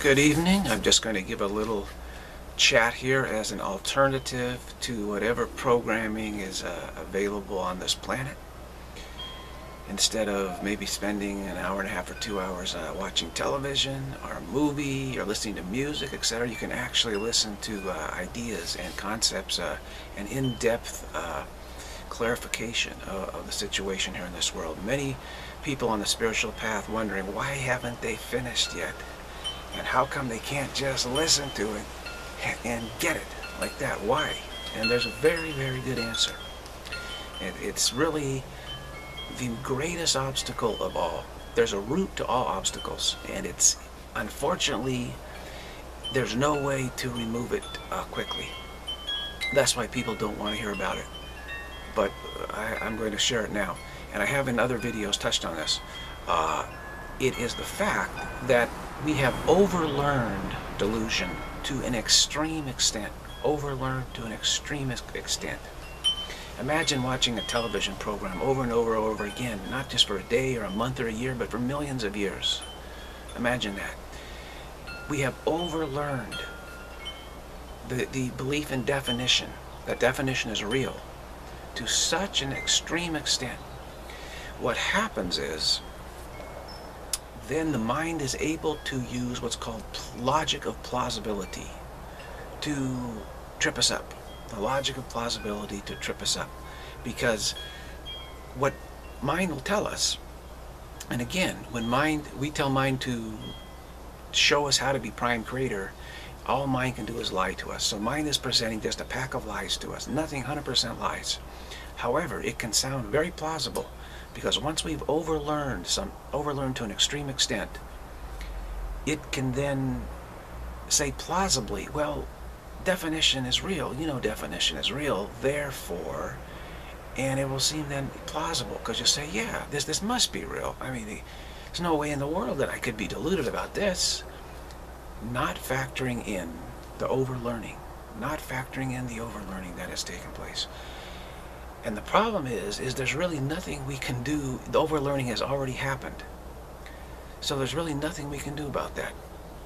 Good evening. I'm just going to give a little chat here as an alternative to whatever programming is available on this planet. Instead of maybe spending an hour and a half or 2 hours watching television or a movie or listening to music, etc., you can actually listen to ideas and concepts and in-depth clarification of the situation here in this world. Many people on the spiritual path wondering, why haven't they finished yet? And how come they can't just listen to it and get it like that? Why? And there's a very, very good answer. It's really the greatest obstacle of all. There's a root to all obstacles, and it's, unfortunately, there's no way to remove it quickly. That's why people don't want to hear about it. But I'm going to share it now. And I have in other videos touched on this. It is the fact that we have overlearned delusion to an extreme extent. Overlearned to an extreme extent. Imagine watching a television program over and over and over again, not just for a day or a month or a year, but for millions of years. Imagine that. We have overlearned the belief in definition, that definition is real, to such an extreme extent. What happens is, then the mind is able to use what's called logic of plausibility to trip us up. The logic of plausibility to trip us up. Because what mind will tell us, and again, when we tell mind to show us how to be prime creator, all mind can do is lie to us. So mind is presenting just a pack of lies to us. Nothing 100% lies. However, it can sound very plausible, because once we've overlearned to an extreme extent, it can then say plausibly, well, definition is real. You know definition is real, therefore, and it will seem then plausible, because you say, yeah, this must be real. I mean, there's no way in the world that I could be deluded about this. Not factoring in the overlearning. Not factoring in the overlearning that has taken place. And the problem is there's really nothing we can do. The overlearning has already happened. So there's really nothing we can do about that.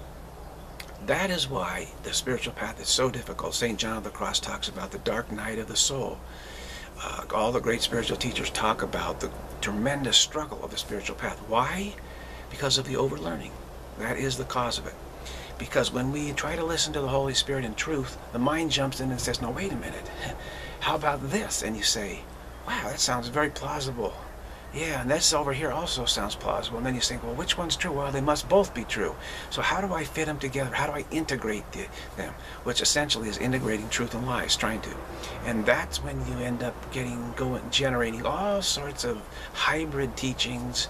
That is why the spiritual path is so difficult. St. John of the Cross talks about the dark night of the soul. All the great spiritual teachers talk about the tremendous struggle of the spiritual path. Why? Because of the overlearning. That is the cause of it. Because when we try to listen to the Holy Spirit in truth, the mind jumps in and says, no, wait a minute. How about this? And you say, wow, that sounds very plausible. Yeah, and this over here also sounds plausible. And then you think, well, which one's true? Well, they must both be true. So how do I fit them together? How do I integrate them? Which essentially is integrating truth and lies, trying to. And that's when you end up generating all sorts of hybrid teachings,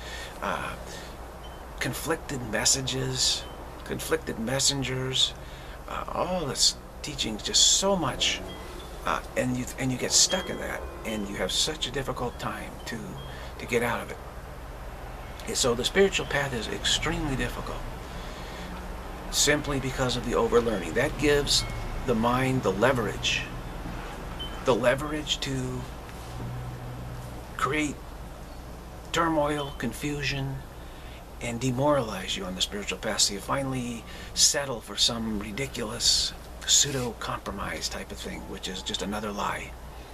conflicted messages, conflicted messengers, all this teaching, just so much, and you get stuck in that, and you have such a difficult time to get out of it. So the spiritual path is extremely difficult, simply because of the overlearning. That gives the mind the leverage to create turmoil, confusion, and demoralize you on the spiritual path, so you finally settle for some ridiculous pseudo-compromise type of thing, which is just another lie.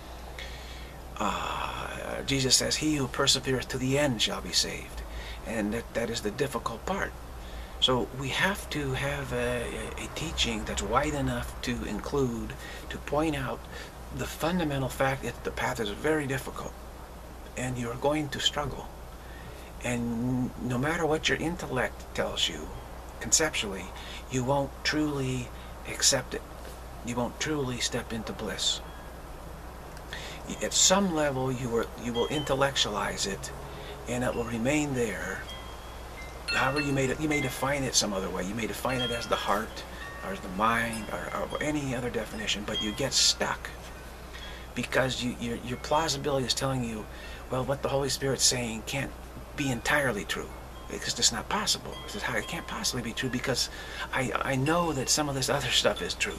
Jesus says, he who persevereth to the end shall be saved, and that is the difficult part. So we have to have a teaching that's wide enough to include, to point out the fundamental fact that the path is very difficult, and you're going to struggle. And no matter what your intellect tells you, conceptually, you won't truly accept it. You won't truly step into bliss. At some level, you will intellectualize it, and it will remain there. However, you may define it some other way. You may define it as the heart, or as the mind, or any other definition, but you get stuck. Because your plausibility is telling you, well, what the Holy Spirit's saying can't be entirely true, because it's not possible. It can't possibly be true, because I know that some of this other stuff is true.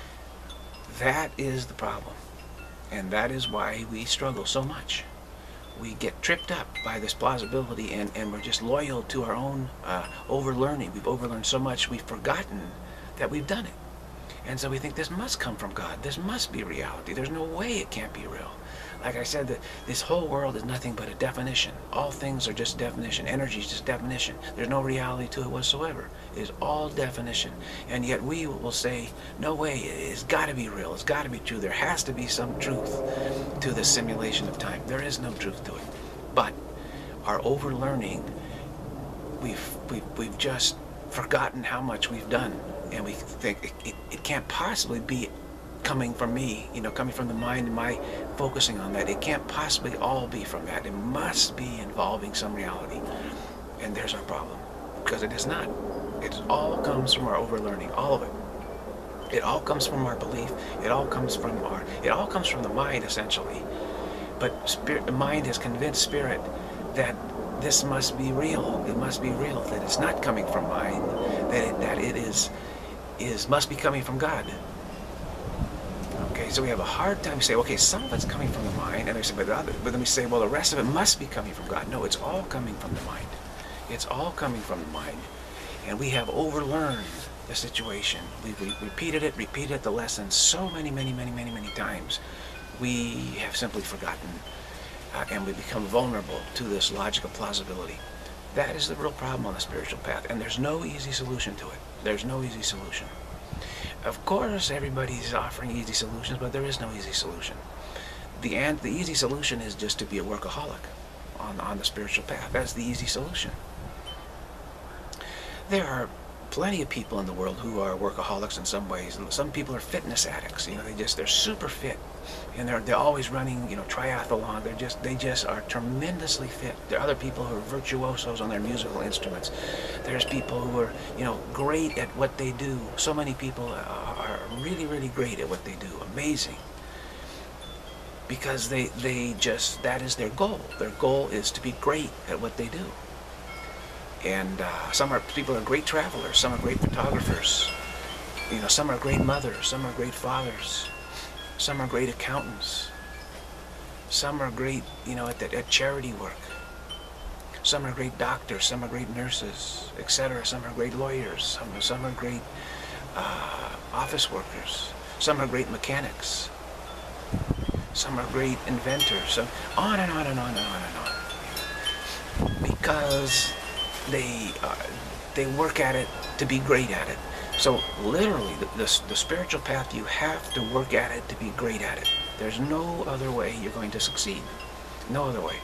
That is the problem, and that is why we struggle so much. we get tripped up by this plausibility, and we're just loyal to our own overlearning. We've overlearned so much, we've forgotten that we've done it. And so we think this must come from God. This must be reality. There's no way it can't be real. Like I said, this whole world is nothing but a definition. All things are just definition. Energy is just definition. There's no reality to it whatsoever. It is all definition. And yet we will say, no way, it's got to be real. It's got to be true. There has to be some truth to the simulation of time. There is no truth to it. But our overlearning, we've just forgotten how much we've done. And we think it can't possibly be coming from me, coming from the mind and my focusing on that. It can't possibly all be from that. It must be involving some reality. And there's our problem, because it is not. It all comes from our overlearning, all of it. It all comes from our belief. It all comes from the mind, essentially. But the mind has convinced spirit that this must be real. It must be real. That it's not coming from mind. That it must be coming from God. Okay, so we have a hard time to say, okay, some of it's coming from the mind, and they say, but then we say, well, the rest of it must be coming from God. No, it's all coming from the mind. It's all coming from the mind, and we have overlearned the situation. We've repeated the lesson so many times. We have simply forgotten, and we become vulnerable to this logical plausibility. That is the real problem on the spiritual path, and there's no easy solution to it. There's no easy solution. Of course, everybody's offering easy solutions, but there is no easy solution. The easy solution is just to be a workaholic on the spiritual path. That's the easy solution. There are plenty of people in the world who are workaholics in some ways. Some people are fitness addicts. They're super fit, and they're always running, triathlon. They just are tremendously fit. There are other people who are virtuosos on their musical instruments. There's people who are, great at what they do. So many people are really great at what they do. Amazing. Because that is their goal. Their goal is to be great at what they do. And people are great travelers, some are great photographers, some are great mothers, some are great fathers, some are great accountants, some are great, at charity work, some are great doctors, some are great nurses, etc. Some are great lawyers, some are great office workers, some are great mechanics, some are great inventors, so on and on and on and on and on. Because they work at it to be great at it. So literally, the spiritual path, you have to work at it to be great at it. There's no other way you're going to succeed. No other way.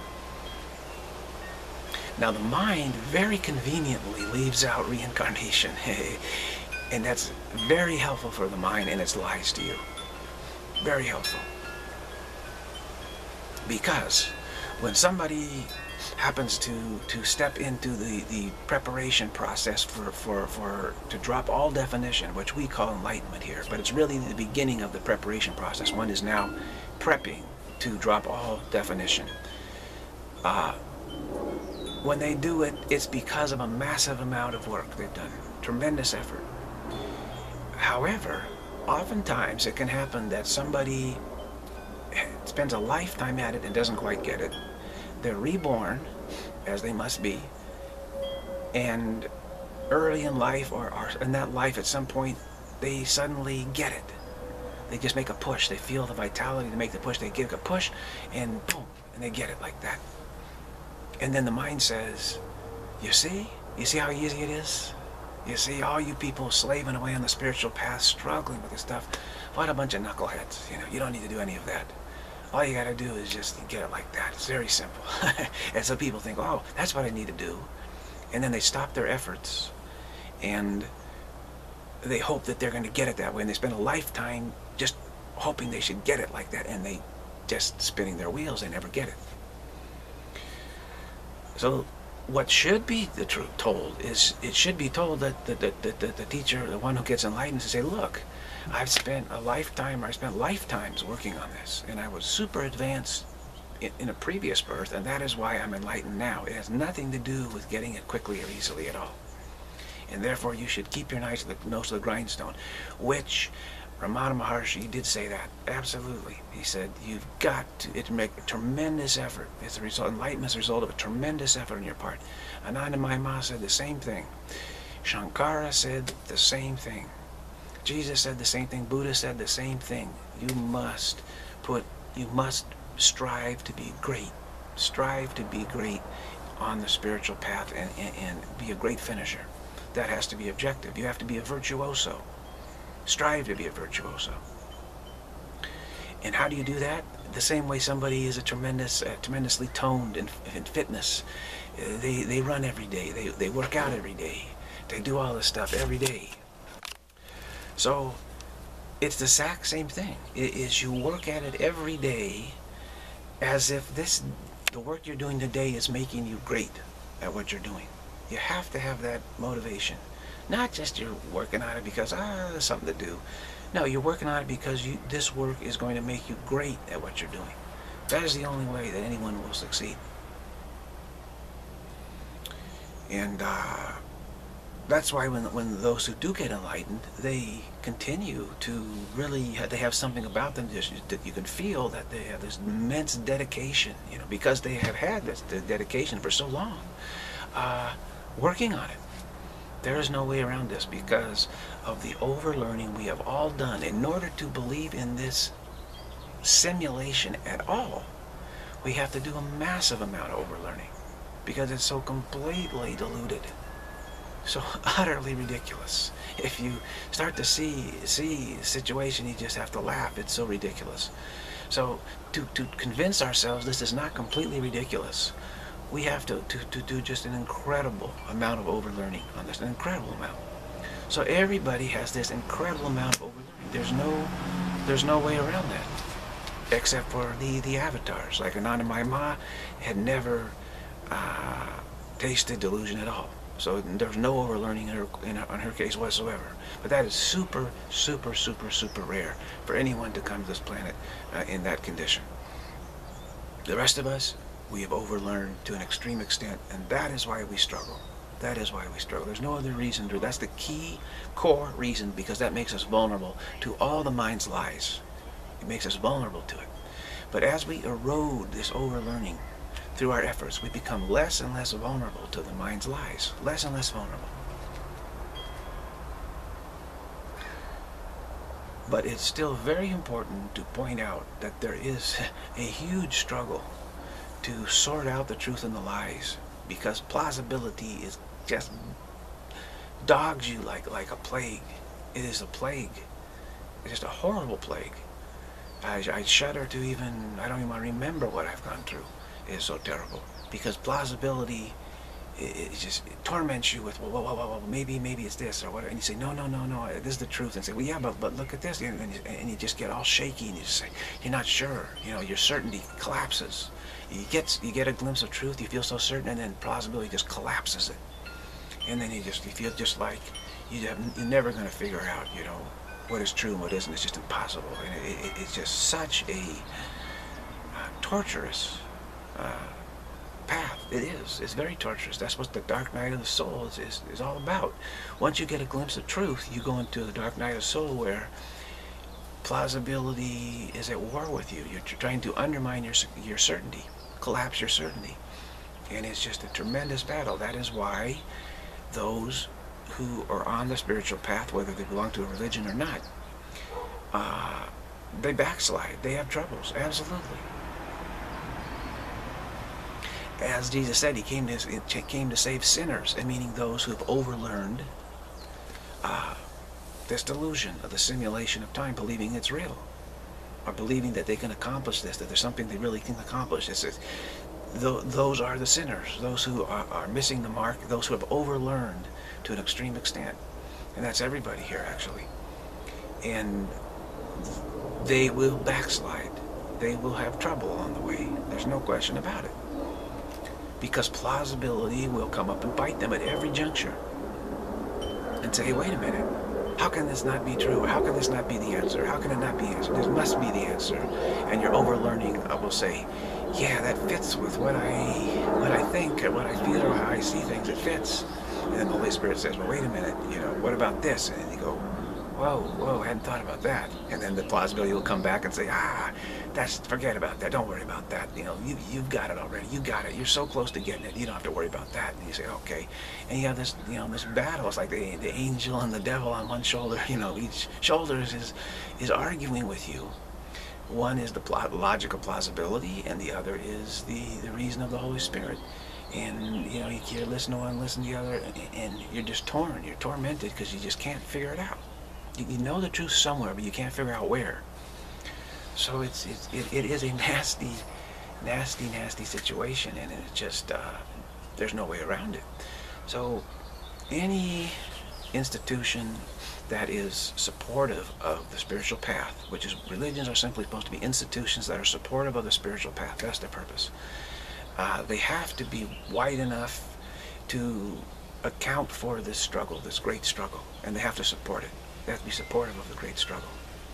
Now the mind very conveniently leaves out reincarnation. And that's very helpful for the mind in its lies to you. Very helpful. Because when somebody happens to step into the preparation process to drop all definition, which we call enlightenment here, but it's really the beginning of the preparation process. One is now prepping to drop all definition. When they do it, it's because of a massive amount of work they've done, tremendous effort. However, oftentimes it can happen that somebody spends a lifetime at it and doesn't quite get it. They're reborn, as they must be, and early in life, or in that life at some point, they suddenly get it. They just make a push. They feel the vitality to make the push. They give a push, and boom, and they get it like that. And then the mind says, you see how easy it is? You see, all you people slaving away on the spiritual path, struggling with this stuff, what a bunch of knuckleheads. You don't need to do any of that. All you got to do is just get it like that. It's very simple. And so people think, oh, that's what I need to do. And then they stop their efforts, and they hope that they're going to get it that way. And they spend a lifetime just hoping they should get it like that, and they just spinning their wheels. They never get it. So what should be told is, it should be told that the teacher, the one who gets enlightened, to say, look, I've spent a lifetime, or I spent lifetimes working on this, and I was super advanced in a previous birth, and that is why I'm enlightened now. It has nothing to do with getting it quickly or easily at all. And therefore you should keep your nose to the grindstone, which Ramana Maharshi did say that. Absolutely. He said, you've got to make a tremendous effort. It's a result, enlightenment is a result of a tremendous effort on your part. Anandamayi Ma said the same thing. Shankara said the same thing. Jesus said the same thing. Buddha said the same thing. You must strive to be great. Strive to be great on the spiritual path and be a great finisher. That has to be objective. You have to be a virtuoso. Strive to be a virtuoso. And how do you do that? The same way somebody is tremendously toned in fitness. They run every day. They work out every day. They do all this stuff every day. So it's the exact same thing. You work at it every day as if the work you're doing today is making you great at what you're doing. You have to have that motivation. Not just you're working on it because, there's something to do. No, you're working on it because this work is going to make you great at what you're doing. That is the only way that anyone will succeed. And that's why when those who do get enlightened, they continue to really, they have something about them that you can feel that they have this immense dedication, because they have had this dedication for so long, working on it. There is no way around this because of the overlearning we have all done. In order to believe in this simulation at all, we have to do a massive amount of overlearning because it's so completely diluted, so utterly ridiculous. If you start to see the situation, you just have to laugh. It's so ridiculous. So to convince ourselves this is not completely ridiculous, we have to do just an incredible amount of overlearning on this, an incredible amount. So everybody has this incredible amount of overlearning. There's no way around that, except for the avatars. Like Anandamayi Ma had never tasted delusion at all. So there's no overlearning on her case whatsoever. But that is super, super, super, super rare for anyone to come to this planet in that condition. The rest of us, we have overlearned to an extreme extent, and that is why we struggle. That is why we struggle. There's no other reason. That's the key, core reason, because that makes us vulnerable to all the mind's lies. It makes us vulnerable to it. But as we erode this overlearning through our efforts, we become less and less vulnerable to the mind's lies. Less and less vulnerable. But it's still very important to point out that there is a huge struggle to sort out the truth and the lies, because plausibility is just dogs you like a plague. It is a plague. It's just a horrible plague. I shudder to I don't even remember what I've gone through. It is so terrible, because plausibility, it torments you with, well, maybe it's this or whatever, and you say, no, this is the truth, and say, well, yeah, but look at this, and you just get all shaky, and you just say, you're not sure, your certainty collapses. You get a glimpse of truth, you feel so certain, and then plausibility just collapses it, and then you feel just like you're never going to figure out, what is true and what isn't. It's just impossible, and it's just such a torturous path. It is. It's very torturous. That's what the dark night of the soul is all about. Once you get a glimpse of truth, you go into the dark night of the soul where plausibility is at war with you. You're trying to undermine your certainty, collapse your certainty. And it's just a tremendous battle. That is why those who are on the spiritual path, whether they belong to a religion or not, they backslide. They have troubles. Absolutely. As Jesus said, he came to save sinners, and meaning those who have overlearned this delusion of the simulation of time, believing it's real, or believing that they can accomplish this, that there's something they really can accomplish. Those are the sinners, those who are missing the mark, those who have overlearned to an extreme extent. And that's everybody here, actually. And they will backslide. They will have trouble on the way. There's no question about it. Because plausibility will come up and bite them at every juncture and say, hey, wait a minute, how can this not be true? How can this not be the answer? How can it not be the answer? This must be the answer. And your overlearning will say, yeah, that fits with what I think, or what I feel, or how I see things. It fits. And then the Holy Spirit says, well, wait a minute, what about this? And then you go, whoa, I hadn't thought about that. And then the plausibility will come back and say, forget about that. Don't worry about that. You know, you've got it already. You got it. You're so close to getting it. You don't have to worry about that. And you say, okay. And you have this, you know, this battle. It's like the angel and the devil on one shoulder. You know, each shoulder is arguing with you. One is the logical plausibility, and the other is the reason of the Holy Spirit. And you know, you listen to one, listen to the other, and you're just torn. You're tormented because you just can't figure it out. You know the truth somewhere, but you can't figure out where. So it is a nasty, nasty, nasty situation, and it's just there's no way around it. So any institution that is supportive of the spiritual path, which is, religions are simply supposed to be institutions that are supportive of the spiritual path. That's their purpose. They have to be wide enough to account for this struggle, this great struggle, and they have to support it. They have to be supportive of the great struggle.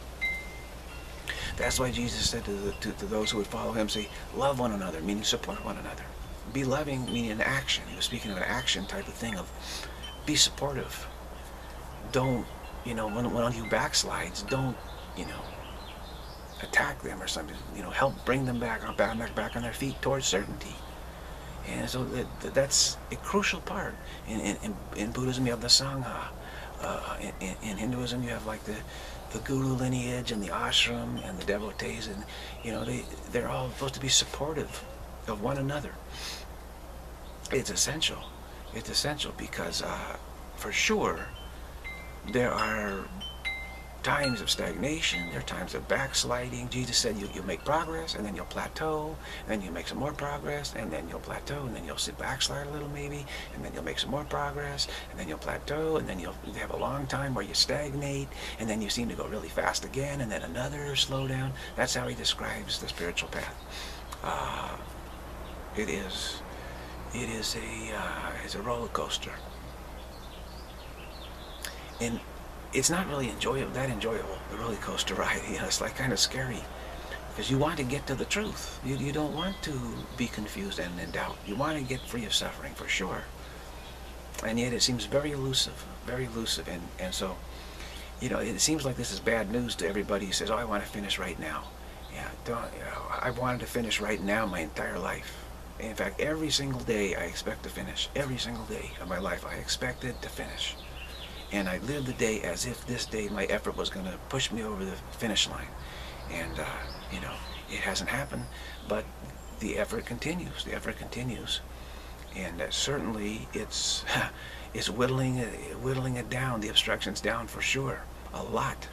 That's why Jesus said to those who would follow him, say, love one another, meaning support one another. Be loving, meaning an action. He was speaking of an action type of thing, of be supportive. Don't, you know, when one of you backslides, don't, you know, attack them or something. You know, help bring them back on their feet towards certainty. And so that's a crucial part. In Buddhism, you have the Sangha. In Hinduism, you have like the guru lineage and the ashram and the devotees, and you know, they're all supposed to be supportive of one another. It's essential. It's essential because for sure there are times of stagnation, there are times of backsliding. Jesus said you'll make progress, and then you'll plateau, and then you'll make some more progress, and then you'll plateau, and then you'll backslide a little maybe, and then you'll make some more progress, and then you'll plateau, and then you'll have a long time where you stagnate, and then you seem to go really fast again, and then another slowdown. That's how he describes the spiritual path. It's a roller coaster. And it's not really that enjoyable, the roller coaster ride. You know, it's like kind of scary because you want to get to the truth. You don't want to be confused and in doubt. You want to get free of suffering for sure. And yet it seems very elusive, and so, you know, it seems like this is bad news to everybody who says, oh, I want to finish right now. Yeah, you know, I've wanted to finish right now my entire life. In fact, every single day I expect to finish. Every single day of my life I expected to finish. And I live the day as if this day my effort was going to push me over the finish line. And, you know, it hasn't happened, but the effort continues. The effort continues. And certainly it's whittling it down, the obstructions down for sure. A lot,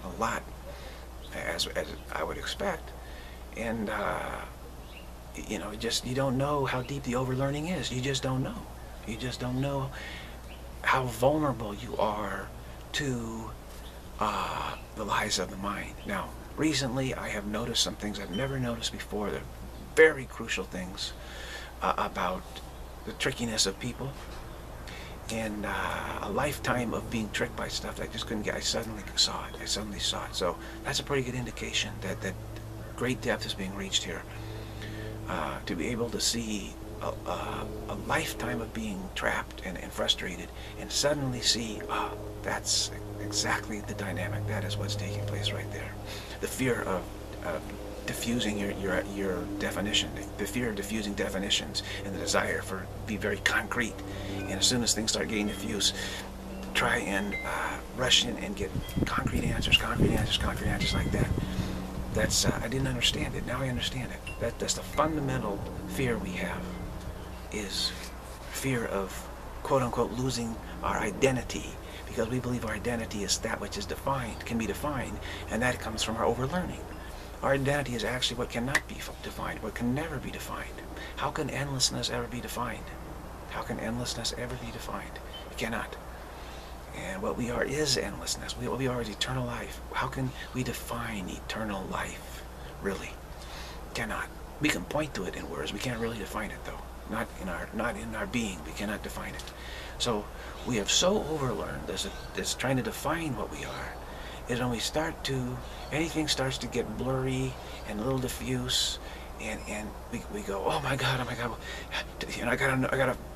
as I would expect. And, you know, you don't know how deep the overlearning is. You just don't know. You just don't know how vulnerable you are to the lies of the mind. Now, recently I have noticed some things I've never noticed before. They're very crucial things about the trickiness of people, and a lifetime of being tricked by stuff that I just couldn't get. I suddenly saw it. So that's a pretty good indication that great depth is being reached here. To be able to see a lifetime of being trapped and frustrated, and suddenly see, that's exactly the dynamic. That is what's taking place right there. The fear of diffusing your definition, the fear of diffusing definitions, and the desire for be very concrete. And as soon as things start getting diffuse, try and rush in and get concrete answers like that. That's I didn't understand it. Now I understand it. That's the fundamental fear we have, is fear of quote-unquote losing our identity, because we believe our identity is that which is defined, can be defined, and that comes from our overlearning. Our identity is actually what cannot be defined, what can never be defined. How can endlessness ever be defined? How can endlessness ever be defined? It cannot. And what we are is endlessness. What we are is eternal life. How can we define eternal life, really? Cannot. We can point to it in words. We can't really define it, though. Not in our being. We cannot define it. So we have so overlearned this trying to define what we are, is when we start to, anything starts to get blurry and a little diffuse, and we go, oh my God, you know, I gotta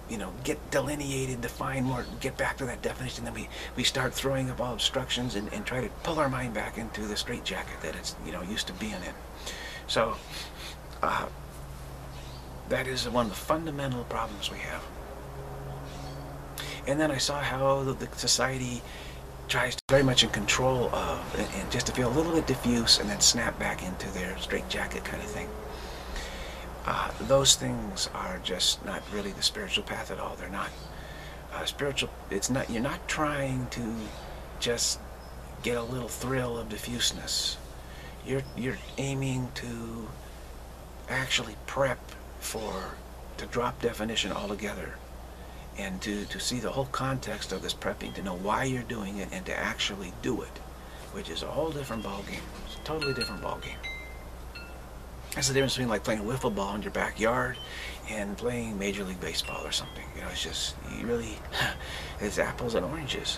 get delineated, define more, get back to that definition. Then we start throwing up all obstructions and try to pull our mind back into the straitjacket that it's used to being in. So that is one of the fundamental problems we have. And then I saw how the society tries to very much in control of, and just to feel a little bit diffuse and then snap back into their straitjacket kind of thing. Those things are just not really the spiritual path at all. They're not spiritual. It's not. You're not trying to just get a little thrill of diffuseness. You're aiming to actually prep to drop definition altogether, and to see the whole context of this prepping, to know why you're doing it, and to actually do it, which is a whole different ballgame. It's a totally different ballgame. That's the difference between like playing wiffle ball in your backyard and playing Major League Baseball or something. It's just, you really, it's apples and oranges.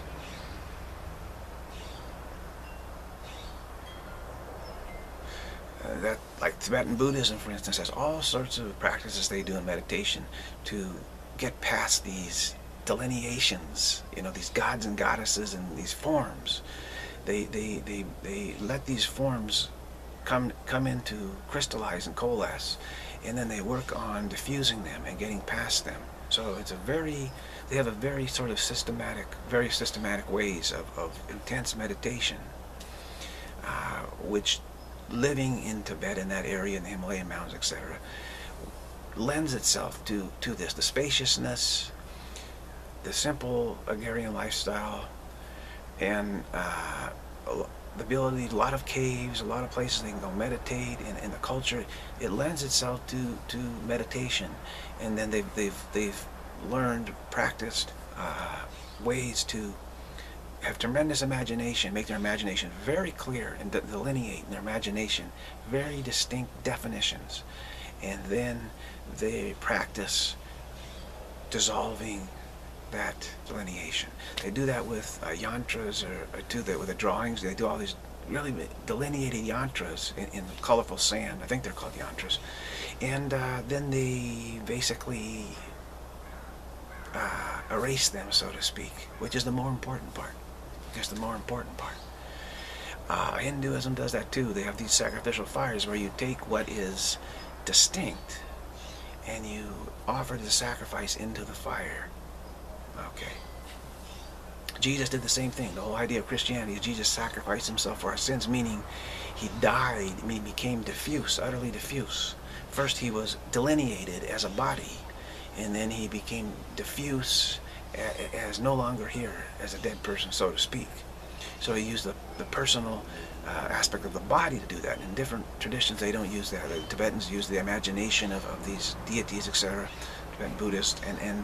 That, like Tibetan Buddhism, for instance, has all sorts of practices they do in meditation to get past these delineations, these gods and goddesses and these forms. They let these forms come into crystallize and coalesce, and then they work on diffusing them and getting past them. So it's they have a very sort of very systematic ways of intense meditation, which living in Tibet, in that area, in the Himalayan mountains, etc., lends itself to this, the spaciousness, the simple agrarian lifestyle, and the ability, a lot of caves, a lot of places they can go meditate, and the culture, it lends itself to meditation. And then they've learned, practiced ways to have tremendous imagination, make their imagination very clear, and delineate in their imagination very distinct definitions. And then they practice dissolving that delineation. They do that with yantras, or with the drawings. They do all these really delineated yantras in colorful sand. I think they're called yantras. And then they basically erase them, so to speak, which is the more important part. Just the more important part. Hinduism does that too. They have these sacrificial fires where you take what is distinct and you offer the sacrifice into the fire. Okay. Jesus did the same thing. The whole idea of Christianity is Jesus sacrificed himself for our sins, meaning he died, he became diffuse, utterly diffuse. First he was delineated as a body, and then he became diffuse as no longer here, as a dead person, so to speak. So he used the personal aspect of the body to do that. In different traditions they don't use that. The Tibetans use the imagination of these deities, etc. Tibetan Buddhist, and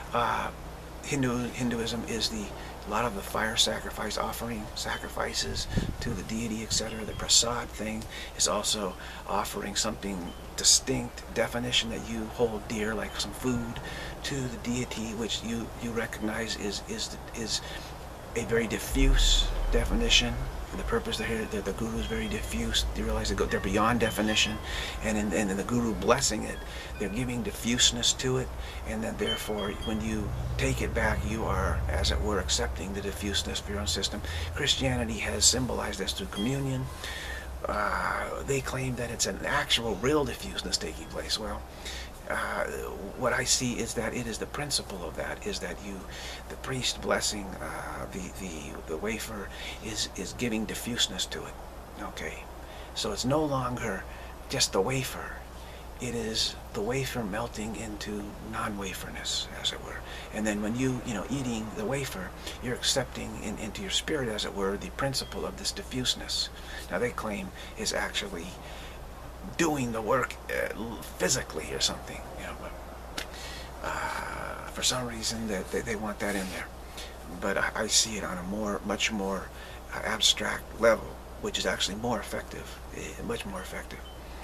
Hinduism is a lot of the fire sacrifice, offering sacrifices to the deity, etc. The prasad thing is also offering something distinct, definition that you hold dear, like some food, to the deity, which you recognize is a very diffuse definition. The purpose here, the guru is very diffuse. You realize they're beyond definition, and in the guru blessing it, they're giving diffuseness to it, and then therefore, when you take it back, you are, as it were, accepting the diffuseness of your own system. Christianity has symbolized this through communion. They claim that it's an actual, real diffuseness taking place. Well, what I see is that it is the principle of that, is that the priest blessing the wafer is giving diffuseness to it. Okay, so it's no longer just the wafer. It is the wafer melting into non-waferness, as it were. And then when eating the wafer, you're accepting into your spirit, as it were, the principle of this diffuseness. Now they claim is actually doing the work physically or something, but for some reason that they want that in there. But I see it on a much more abstract level, which is actually more effective, much more effective.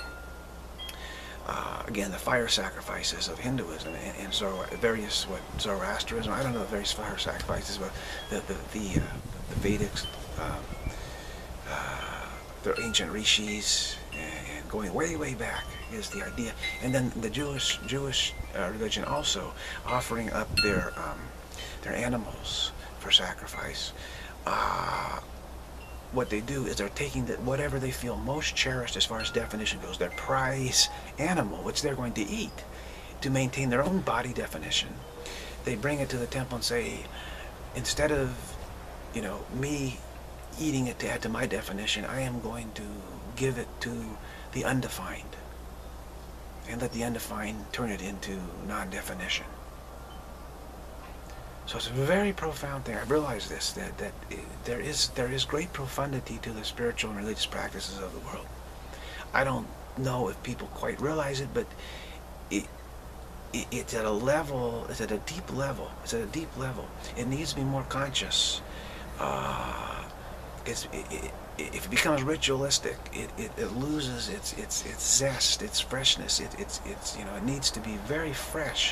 Again, the fire sacrifices of Hinduism and Zoroastrianism. I don't know the various fire sacrifices, but the Vedics, the ancient rishis, and going way back is the idea. And then the Jewish religion also offering up their animals for sacrifice. What they do is they're taking whatever they feel most cherished as far as definition goes, their prize animal, which they're going to eat to maintain their own body definition. They bring it to the temple and say, instead of, you know, me eating it to add to my definition, I am going to give it to the undefined and let the undefined turn it into non-definition. So it's a very profound thing. I realize this, that there is great profundity to the spiritual and religious practices of the world. I don't know if people quite realize it, but it's at a level, it's at a deep level. It's at a deep level. It needs to be more conscious. If it becomes ritualistic, it loses its zest, its freshness. It's you know, it needs to be very fresh.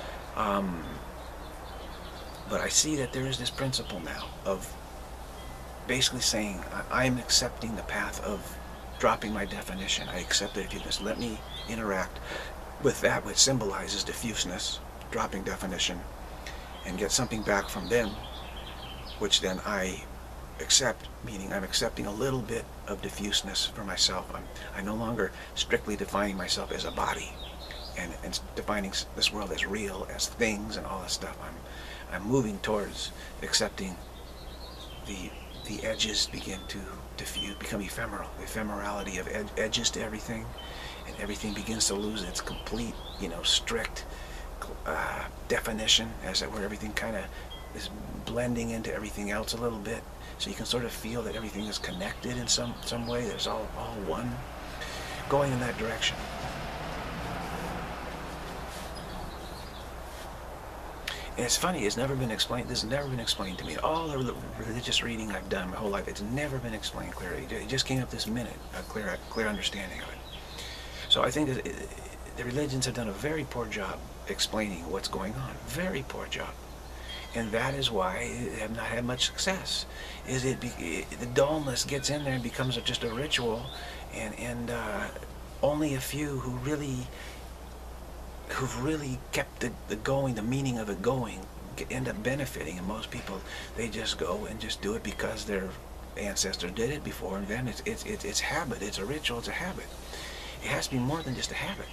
But I see that there is this principle now of basically saying, I'm accepting the path of dropping my definition. I accept that if you just let me interact with that which symbolizes diffuseness, dropping definition, and get something back from them, which then I accept, meaning I'm accepting a little bit of diffuseness for myself. I'm no longer strictly defining myself as a body and defining this world as real, as things and all this stuff. I'm moving towards accepting the edges begin to diffuse, become ephemeral. Ephemerality of edges to everything, and everything begins to lose its complete, you know, strict definition, as it were. Everything kind of is blending into everything else a little bit, so you can sort of feel that everything is connected in some way. There's all one, going in that direction. And it's funny, it's never been explained. This has never been explained to me. All the religious reading I've done my whole life, it's never been explained clearly. It just came up this minute, a clear understanding of it. So I think that the religions have done a very poor job explaining what's going on. Very poor job. And that is why they have not had much success. The dullness gets in there and becomes just a ritual, and only a few who've really kept the meaning of it going, end up benefiting. And most people, they just go and just do it because their ancestors did it before, and then it's habit. It's a ritual. It's a habit. It has to be more than just a habit.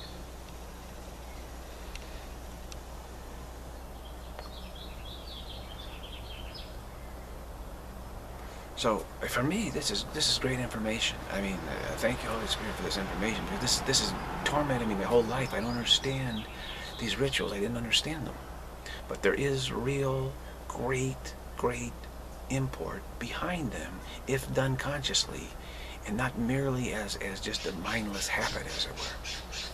So for me, this is great information. I mean, thank you, Holy Spirit, for this information. Because this has tormented me my whole life. I don't understand these rituals. I didn't understand them. But there is real, great import behind them if done consciously, and not merely as just a mindless habit, as it were.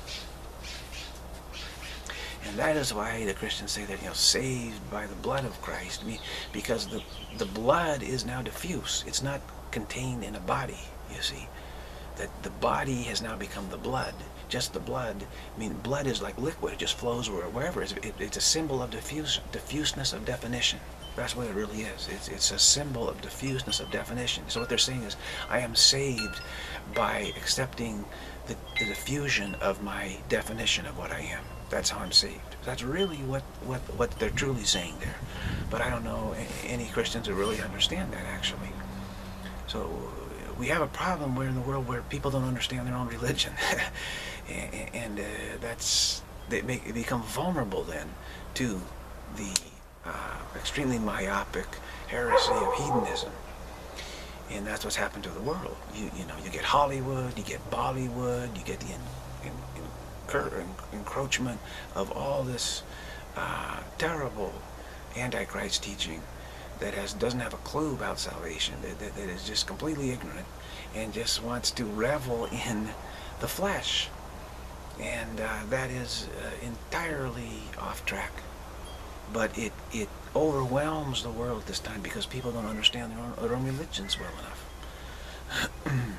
And that is why the Christians say that, you know, saved by the blood of Christ, because the blood is now diffuse. It's not contained in a body, you see. That the body has now become the blood. Just the blood. I mean, blood is like liquid. It just flows wherever. It's a symbol of diffuseness of definition. That's what it really is. It's a symbol of diffuseness of definition. So what they're saying is, I am saved by accepting the diffusion of my definition of what I am. That's how I'm saved. That's really what they're truly saying there. But I don't know any Christians who really understand that, actually. So we have a problem in the world where people don't understand their own religion. and they become vulnerable then to the extremely myopic heresy of hedonism. And that's what's happened to the world. You know, you get Hollywood, you get Bollywood, you get the encroachment of all this terrible Antichrist teaching that doesn't have a clue about salvation, that is just completely ignorant and just wants to revel in the flesh. And that is entirely off track. But it overwhelms the world this time because people don't understand their own religions well enough.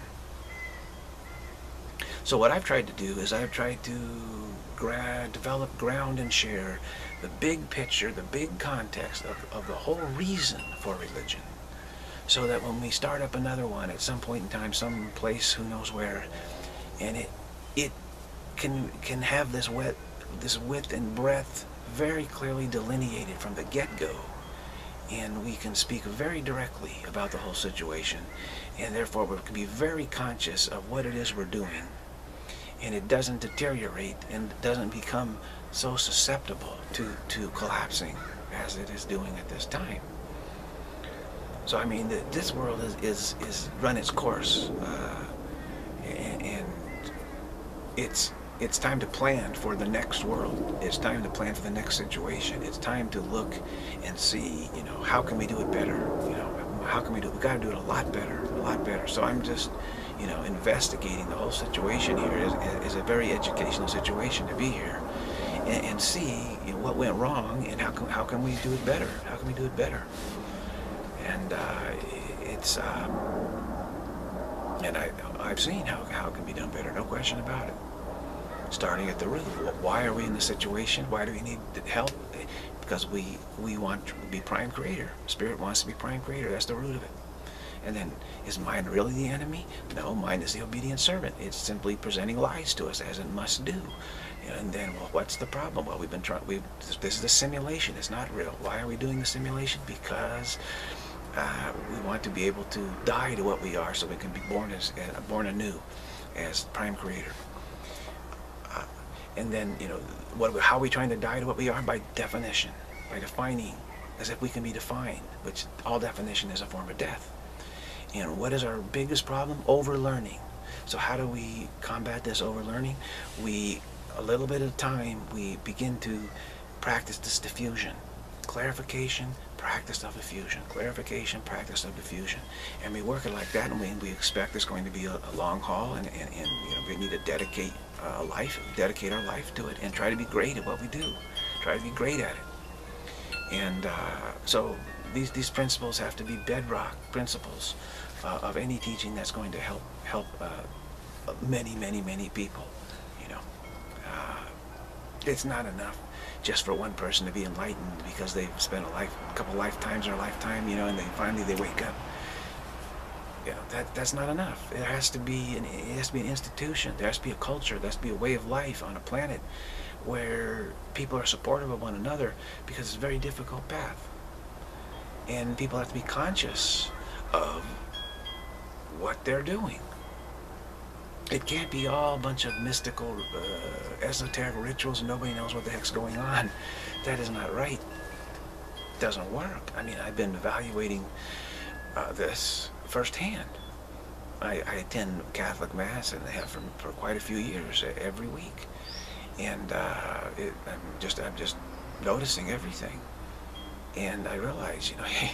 So what I've tried to do is I've tried to develop, ground, and share the big picture, the big context of the whole reason for religion. So that when we start up another one at some point in time, some place, who knows where, and it can have this width and breadth very clearly delineated from the get-go, and we can speak very directly about the whole situation, and therefore we can be very conscious of what it is we're doing, and it doesn't deteriorate and doesn't become so susceptible to collapsing as it is doing at this time. So I mean, this world is run its course, and it's time to plan for the next world. It's time to plan for the next situation. It's time to look and see, you know, how can we do it better? You know, how can we do it? We got to do it a lot better, a lot better. So I'm just, you know, investigating the whole situation here is a very educational situation to be here, and see, you know, what went wrong and how can we do it better? How can we do it better? And and I've seen how it can be done better, no question about it. Starting at the root, why are we in this situation? Why do we need help? Because we want to be prime creator. Spirit wants to be prime creator. That's the root of it. And then, is mind really the enemy? No, mind is the obedient servant. It's simply presenting lies to us as it must do. And then, well, what's the problem? Well, we've been trying. This is a simulation. It's not real. Why are we doing the simulation? Because we want to be able to die to what we are, so we can be born anew as prime creator. And then, you know, how are we trying to die to what we are? By definition, by defining as if we can be defined, which all definition is a form of death. And what is our biggest problem? Overlearning. So how do we combat this overlearning? A little bit at a time, we begin to practice this diffusion. Clarification, practice of diffusion. Clarification, practice of diffusion. And we work it like that, and we expect it's going to be a long haul, and you know, we need to dedicate our life to it, and try to be great at what we do. Try to be great at it. And so these principles have to be bedrock principles of any teaching that's going to help many people. You know, it's not enough just for one person to be enlightened because they've spent a couple lifetimes or a lifetime, you know, and finally they wake up. You know, that's not enough. It has to be an institution. There has to be a culture. There has to be a way of life on a planet where people are supportive of one another, because it's a very difficult path. And people have to be conscious of what they're doing. It can't be all a bunch of mystical, esoteric rituals and nobody knows what the heck's going on. That is not right. It doesn't work. I mean, I've been evaluating this firsthand. I attend Catholic Mass, and I have for quite a few years, every week. And I'm just noticing everything. And I realize, you know, hey,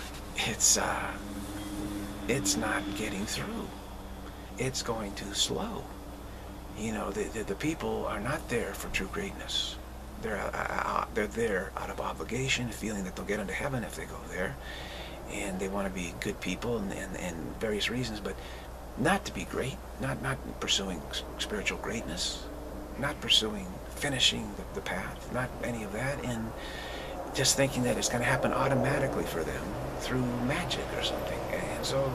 it's not getting through. It's going too slow. You know, the people are not there for true greatness. They're there out of obligation, feeling that they'll get into heaven if they go there, and they want to be good people and various reasons, but not to be great, not pursuing spiritual greatness, not pursuing finishing the path, not any of that, and just thinking that it's going to happen automatically for them through magic or something. And so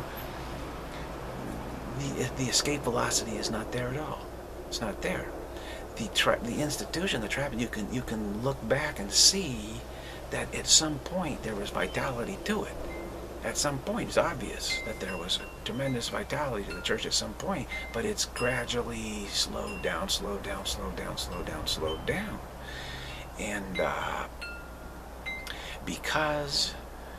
the escape velocity is not there at all. It's not there. The institution, the trap, you can look back and see that at some point there was vitality to it. At some point, it's obvious that there was a tremendous vitality to the church at some point, but it's gradually slowed down, slowed down, slowed down, slowed down, slowed down. And because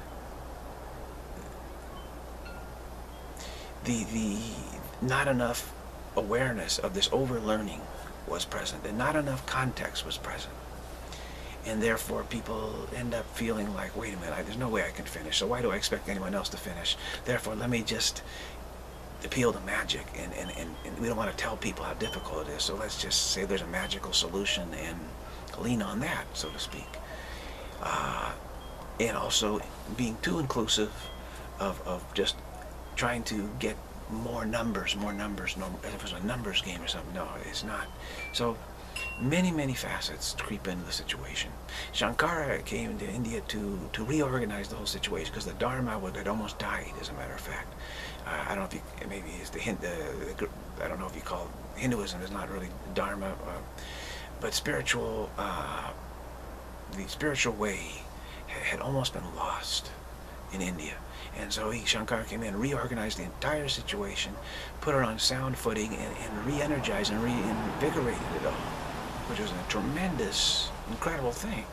the not enough awareness of this overlearning was present, and not enough context was present. And therefore people end up feeling like, wait a minute, there's no way I can finish, so why do I expect anyone else to finish? Therefore, let me just appeal to magic, and we don't want to tell people how difficult it is, so let's just say there's a magical solution and lean on that, so to speak. And also being too inclusive of just trying to get more numbers, no, if it was a numbers game or something. No, it's not. So many facets creep into the situation. Shankara came to India to reorganize the whole situation because the Dharma had almost died, as a matter of fact. I don't know if you, maybe it's I don't know if you call Hinduism is not really Dharma, but spiritual, the spiritual way had almost been lost in India. And so Shankara came in, reorganized the entire situation, put her on sound footing, and re-energized and reinvigorated it all, which was a tremendous, incredible thing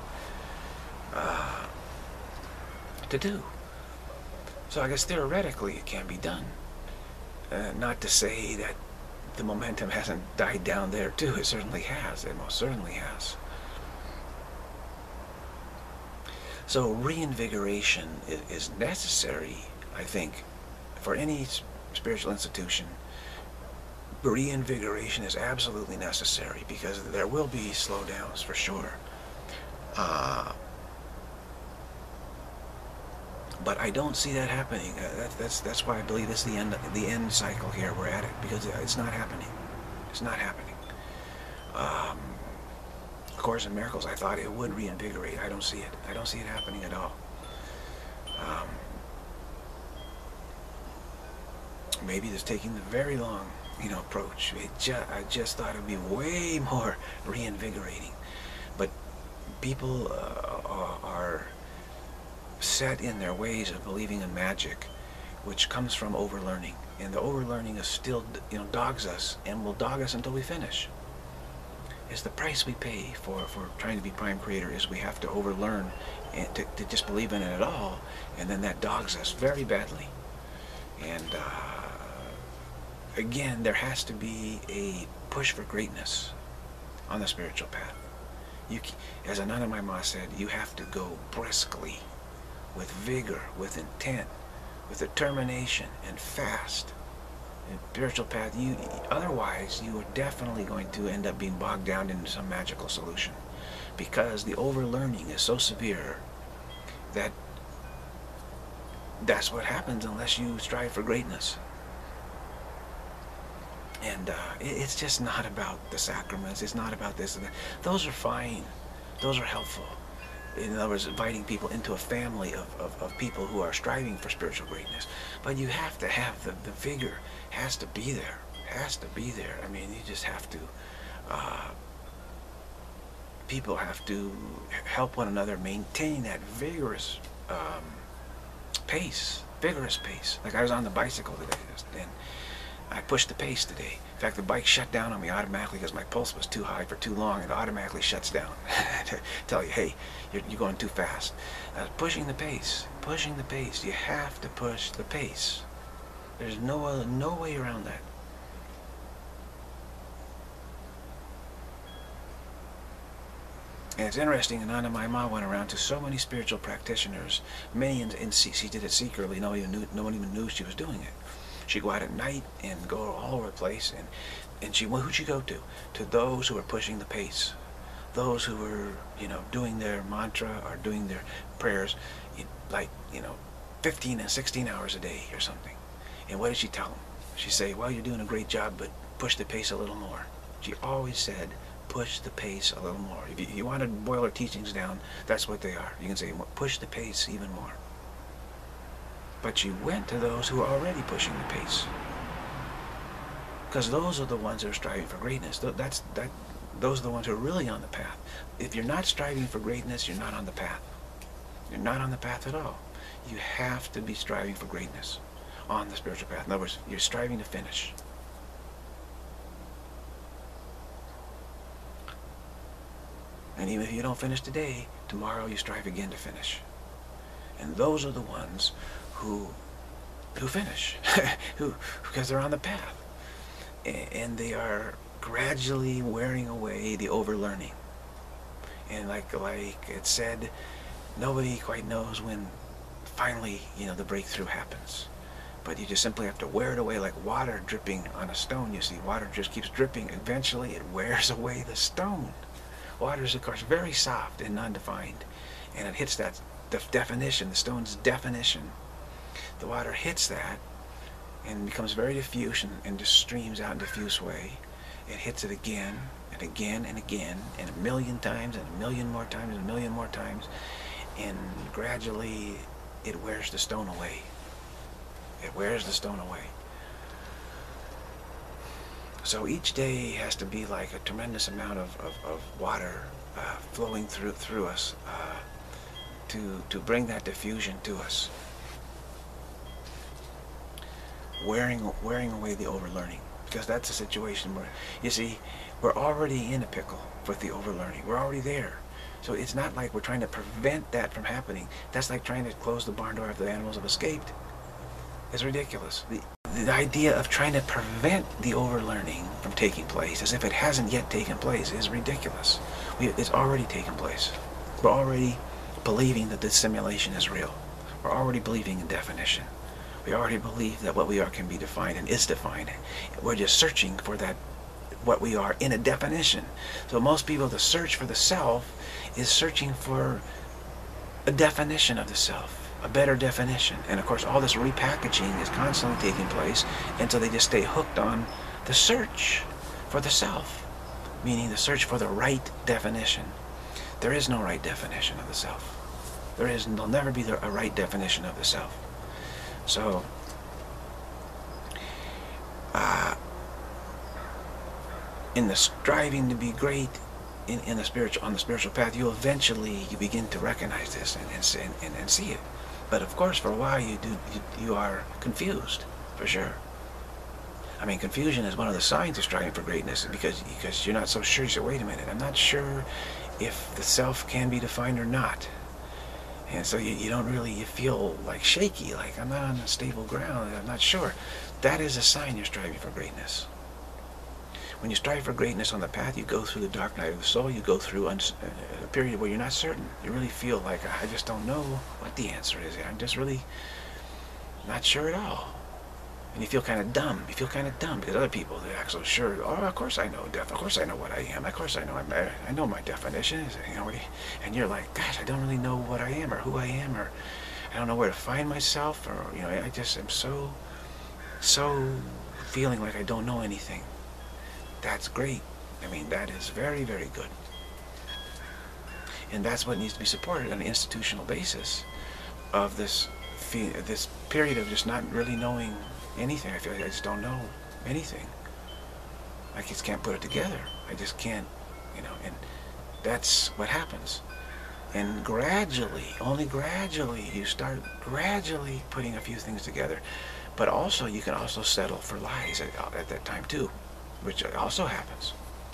to do. So I guess theoretically it can be done. Not to say that the momentum hasn't died down there too. It certainly has. It most certainly has. So reinvigoration is necessary, I think, for any spiritual institution. Reinvigoration is absolutely necessary because there will be slowdowns for sure. But I don't see that happening. That's why I believe it's the end cycle here. We're at it because it's not happening. It's not happening. Of Course in Miracles, I thought it would reinvigorate. I don't see it. I don't see it happening at all. Maybe it's taking the very long, approach. I just thought it would be way more reinvigorating. But people are set in their ways of believing in magic, which comes from overlearning. And the overlearning is still, dogs us and will dog us until we finish. It's the price we pay for trying to be Prime Creator is we have to overlearn and to just believe in it at all, and then that dogs us very badly. And again, there has to be a push for greatness on the spiritual path. As Anandamayi said, you have to go briskly, with vigor, with intent, with determination, and fast. In the spiritual path, otherwise you are definitely going to end up being bogged down into some magical solution, because the overlearning is so severe that that's what happens unless you strive for greatness. And it's just not about the sacraments. It's not about this and that. Those are fine. Those are helpful. In other words, inviting people into a family of people who are striving for spiritual greatness. But you have to have the vigor. Has to be there. Has to be there. I mean, you just have to. People have to help one another maintain that vigorous pace. Vigorous pace. Like I was on the bicycle today, and I pushed the pace today. In fact, the bike shut down on me automatically because my pulse was too high for too long. It automatically shuts down to tell you, hey, you're going too fast. Pushing the pace. Pushing the pace. You have to push the pace. There's no way around that. And it's interesting, Anandamayi Ma went around to so many spiritual practitioners, many she did it secretly, no one even knew she was doing it. She'd go out at night and go all over the place, and who'd she go to? To those who were pushing the pace. Those who were, doing their mantra or doing their prayers, 15 and 16 hours a day or something. And what did she tell them? She'd say, well, you're doing a great job, but push the pace a little more. She always said, push the pace a little more. If you want to boil her teachings down, that's what they are. You can say, push the pace even more. But she went to those who are already pushing the pace. Because those are the ones that are striving for greatness. Those are the ones who are really on the path. If you're not striving for greatness, you're not on the path. You're not on the path at all. You have to be striving for greatness on the spiritual path. In other words, you're striving to finish. And even if you don't finish today, tomorrow you strive again to finish. And those are the ones who finish, because they're on the path, and they are gradually wearing away the overlearning. And like it said, nobody quite knows when finally the breakthrough happens. But you just simply have to wear it away like water dripping on a stone. You see, water just keeps dripping. Eventually, it wears away the stone. Water is, of course, very soft and undefined, and it hits that definition, the stone's definition. The water hits that and becomes very diffuse and just streams out in diffuse way. It hits it again and and again and again, and a million times, and a million more times, and a million more times, and gradually it wears the stone away. It wears the stone away. So each day has to be like a tremendous amount of water flowing through us to bring that diffusion to us, wearing away the overlearning. Because that's a situation where, you see, we're already in a pickle with the overlearning. We're already there. So it's not like we're trying to prevent that from happening. That's like trying to close the barn door after the animals have escaped. It's ridiculous. The idea of trying to prevent the overlearning from taking place as if it hasn't yet taken place is ridiculous. It's already taken place. We're already believing that this simulation is real. We're already believing in definition. We already believe that what we are can be defined and is defined. We're just searching for that, what we are in a definition. So most people, the search for the self is searching for a definition of the self, a better definition. And of course all this repackaging is constantly taking place, and so they just stay hooked on the search for the self, meaning the search for the right definition. There is no right definition of the self. There'll never be a right definition of the self. So, in the striving to be great on the spiritual path, you begin to recognize this and see it. But of course, for a while you are confused, for sure. I mean, confusion is one of the signs of striving for greatness, because you're not so sure. You say, wait a minute, I'm not sure if the self can be defined or not. And so you feel like shaky, like I'm not on a stable ground, I'm not sure. That is a sign you're striving for greatness. When you strive for greatness on the path, you go through the dark night of the soul, you go through a period where you're not certain. You really feel like, I just don't know what the answer is. I'm just really not sure at all. And you feel kind of dumb. You feel kind of dumb because other people, they act so sure. Oh, of course I know of course I know what I am. Of course I know my definition. And you're like, gosh, I don't really know what I am or who I am, or I don't know where to find myself, or I just am so feeling like I don't know anything. That's great. I mean, that is very, very good. And that's what needs to be supported on an institutional basis of this period of just not really knowing anything. I feel like I just don't know anything. I just can't put it together. I just can't, and that's what happens. And gradually, only gradually, you start gradually putting a few things together. But also, you can also settle for lies at that time too, which also happens.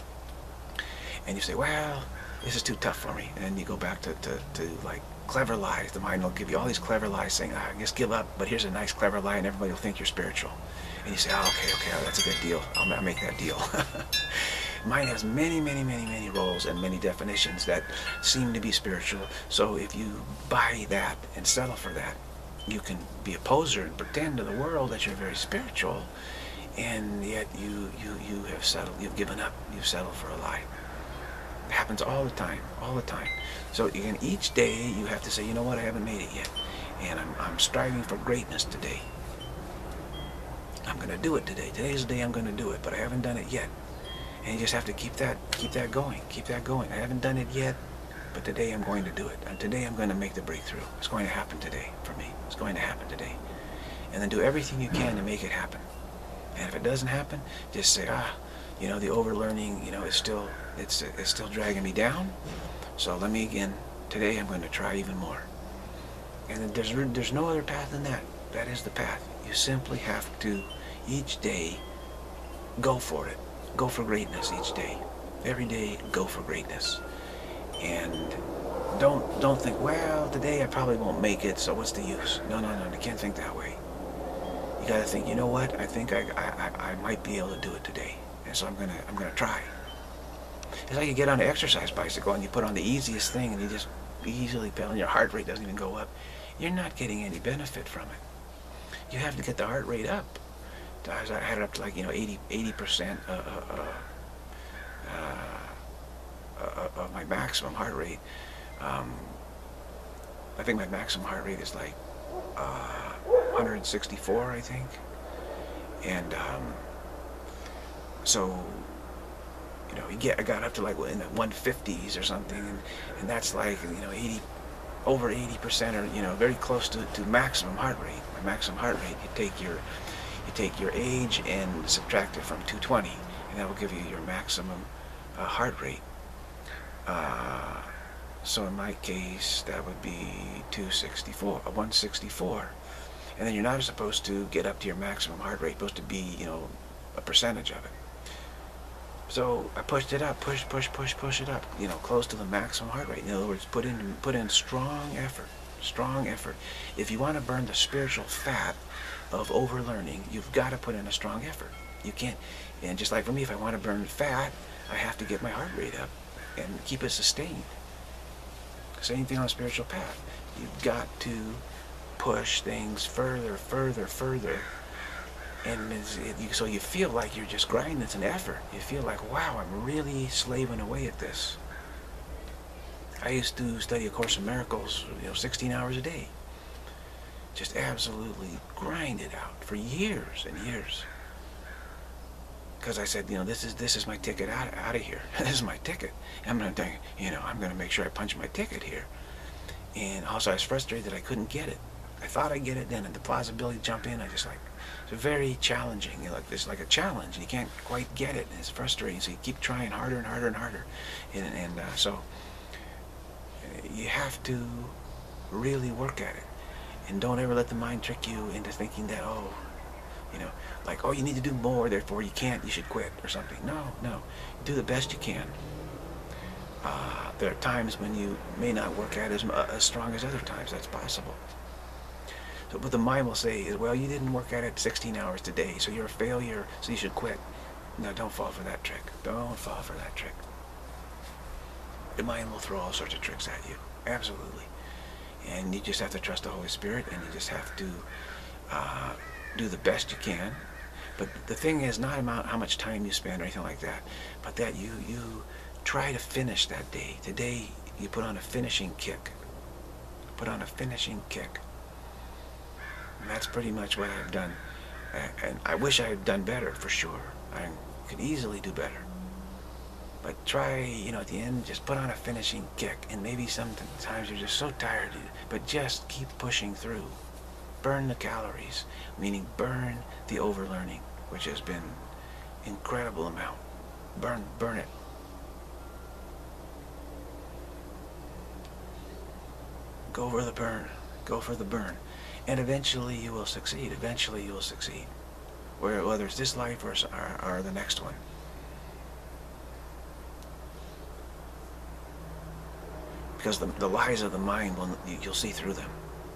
And you say, well, this is too tough for me. And then you go back to like clever lies. The mind will give you all these clever lies saying, just give up, but here's a nice clever lie and everybody will think you're spiritual. And you say, okay, that's a good deal. I'll make that deal. Mind has many, many, many, many roles and many definitions that seem to be spiritual. So if you buy that and settle for that, you can be a poser and pretend to the world that you're very spiritual, and yet you have settled, you've given up, you've settled for a lie. It happens all the time, all the time. So again, each day you have to say, you know what, I haven't made it yet, and I'm striving for greatness today. I'm going to do it today. Today's the day I'm going to do it, but I haven't done it yet. And you just have to keep that going, keep that going. I haven't done it yet, but today I'm going to do it. And today I'm going to make the breakthrough. It's going to happen today for me. It's going to happen today. And then do everything you can to make it happen. And if it doesn't happen, just say, the overlearning, it's still dragging me down. So let me again, today I'm going to try even more. And there's no other path than that. That is the path. You simply have to, each day, go for it. Go for greatness each day. Every day, go for greatness. And don't think, well, today I probably won't make it, so what's the use? No, you can't think that way. You gotta think, you know what? I think I might be able to do it today, and so I'm gonna try. It's like you get on an exercise bicycle and you put on the easiest thing and you just easily pedal and your heart rate doesn't even go up. You're not getting any benefit from it. You have to get the heart rate up. I had it up to like 80% of my maximum heart rate. I think my maximum heart rate is like 164, I think. And so You know, I got up to like in the 150s or something, and that's like, you know, over 80%, or, you know, very close to maximum heart rate. My maximum heart rate, you take your age and subtract it from 220, and that will give you your maximum heart rate. So in my case, that would be 164. And then you're not supposed to get up to your maximum heart rate. It's supposed to be, you know, a percentage of it. So I pushed it up, push it up, you know, close to the maximum heart rate. In other words, put in strong effort, strong effort. If you want to burn the spiritual fat of overlearning, you've got to put in a strong effort. You can't, and just like for me, if I want to burn fat, I have to get my heart rate up and keep it sustained. Same thing on a spiritual path. You've got to push things further, and so you feel like you're just grinding. It's an effort. You feel like, wow, I'm really slaving away at this. I used to study A Course in Miracles, you know, 16 hours a day. Just absolutely grind it out for years and years. Because I said, you know, this is my ticket out of here. This is my ticket. I'm going to, you know, I'm going to make sure I punch my ticket here. And also I was frustrated that I couldn't get it. I thought I'd get it, then the plausibility jump in. I just like, it's very challenging. You know, like it's like a challenge, and you can't quite get it, and it's frustrating. So you keep trying harder and harder and harder, and so you have to really work at it, and don't ever let the mind trick you into thinking that, oh, you know, like, oh, you need to do more, therefore you can't, you should quit or something. No, do the best you can. There are times when you may not work at it as strong as other times. That's possible. So what the mind will say is, well, you didn't work at it 16 hours today, so you're a failure, so you should quit. No, don't fall for that trick. Don't fall for that trick. The mind will throw all sorts of tricks at you. Absolutely. And you just have to trust the Holy Spirit, and you just have to do the best you can. But the thing is not about how much time you spend or anything like that, but that you try to finish that day. Today, you put on a finishing kick. Put on a finishing kick. And that's pretty much what I've done. And I wish I had done better, for sure. I could easily do better. But try, you know, at the end, just put on a finishing kick. And maybe sometimes you're just so tired, but just keep pushing through. Burn the calories, meaning burn the overlearning, which has been incredible amount. Burn it. Go for the burn. Go for the burn. And eventually you will succeed. Eventually you will succeed. Whether it's this life or the next one. Because the lies of the mind, you'll see through them.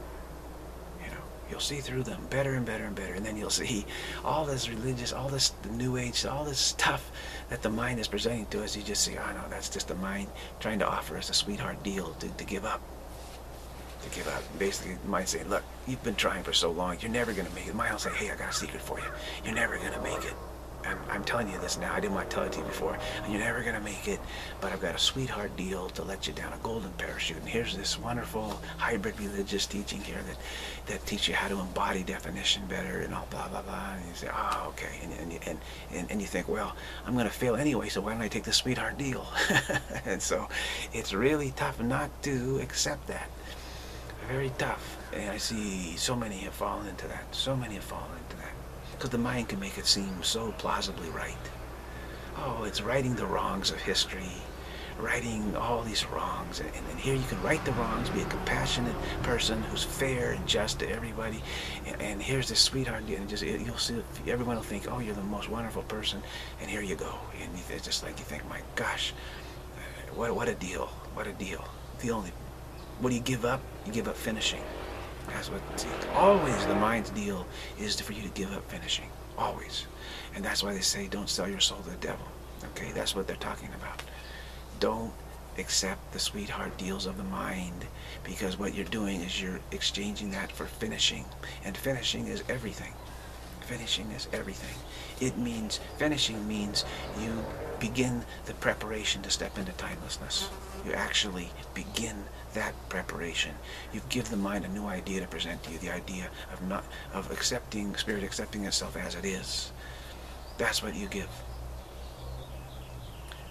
You know, you'll see through them better and better and better. And then you'll see all this religious, all this the New Age, all this stuff that the mind is presenting to us. You just see, oh no, that's just the mind trying to offer us a sweetheart deal to give up. To give up. Basically, the mind saying, look, you've been trying for so long, you're never going to make it. The mind will say, hey, I got a secret for you. You're never going to make it. I'm telling you this now. I didn't want to tell it to you before. And you're never going to make it, but I've got a sweetheart deal to let you down, a golden parachute. And here's this wonderful hybrid religious teaching here that teach you how to embody definition better and all blah, blah, blah. And you say, oh, okay. And you think, well, I'm going to fail anyway, so why don't I take this sweetheart deal? And so it's really tough not to accept that. Very tough. And I see so many have fallen into that. So many have fallen into that. Because the mind can make it seem so plausibly right. Oh, it's righting the wrongs of history, righting all these wrongs. And here you can right the wrongs, be a compassionate person who's fair and just to everybody. And here's this sweetheart, and just you'll see, everyone will think, oh, you're the most wonderful person. And here you go. And it's just like you think, my gosh, what a deal. What a deal. What do you give up? You give up finishing. That's what, see, always the mind's deal is for you to give up finishing. Always. And that's why they say don't sell your soul to the devil. Okay, that's what they're talking about. Don't accept the sweetheart deals of the mind, because what you're doing is you're exchanging that for finishing. And finishing is everything. Finishing is everything. Finishing means you begin the preparation to step into timelessness. You actually begin that preparation. You give the mind a new idea to present to you, the idea of accepting, spirit accepting itself as it is. That's what you give.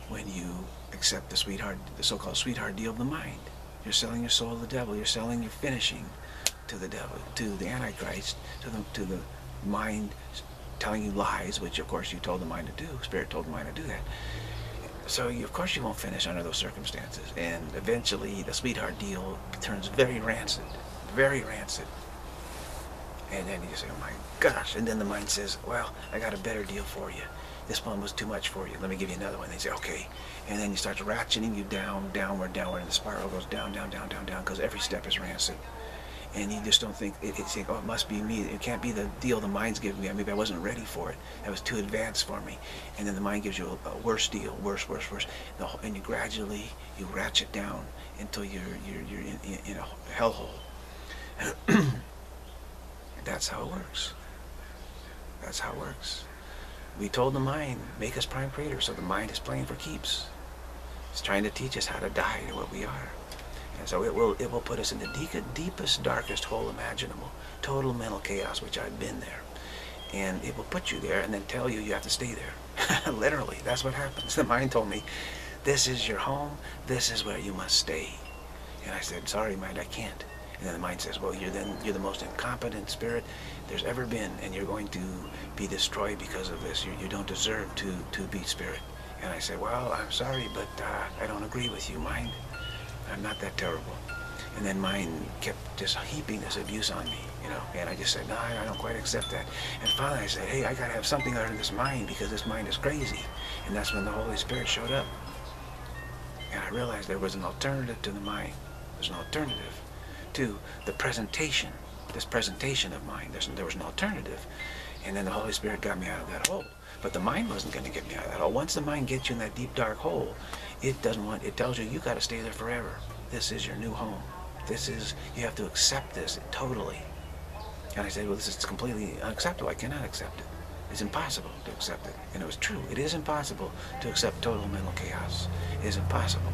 when you accept the so-called sweetheart deal of the mind. You're selling your soul to the devil. You're selling your finishing to the devil, to the Antichrist, to the mind telling you lies, which of course you told the mind to do. Spirit told the mind to do that. So of course you won't finish under those circumstances. And eventually the sweetheart deal turns very rancid. Very rancid. And then you say, oh my gosh. And then the mind says, well, I got a better deal for you. This one was too much for you. Let me give you another one. And they say, okay. And then you start ratcheting you down, downward, downward, and the spiral goes down, down, down, down, down, because every step is rancid. And you just don't think, it's like, oh, it must be me. It can't be the deal the mind's giving me. Maybe I wasn't ready for it. That was too advanced for me. And then the mind gives you a worse deal, worse. And you gradually, you ratchet down until you're in a hellhole. That's how it works. That's how it works. We told the mind, make us prime creators, so the mind is playing for keeps. It's trying to teach us how to die to what we are. And so it will put us in the deepest, darkest hole imaginable. Total mental chaos, which I've been there. And it will put you there and then tell you have to stay there. Literally, that's what happens. The mind told me, this is your home, this is where you must stay. And I said, sorry mind, I can't. And then the mind says, well, you're the most incompetent spirit there's ever been, and you're going to be destroyed because of this. You don't deserve to be spirit. And I said, well, I'm sorry, but I don't agree with you, mind. I'm not that terrible. And then mind kept just heaping this abuse on me, you know. And I just said, no, I don't quite accept that. And finally I said, hey, I gotta have something other than this mind, because this mind is crazy. And that's when the Holy Spirit showed up. And I realized there was an alternative to the mind. There's an alternative to the presentation, this presentation of mind. There was an alternative. And then the Holy Spirit got me out of that hole. But the mind wasn't going to get me out of that hole. Once the mind gets you in that deep, dark hole, it tells you got to stay there forever. This is your new home. You have to accept this totally. And I said, well, this is completely unacceptable. I cannot accept it. It's impossible to accept it. And it was true. It is impossible to accept total mental chaos. It is impossible.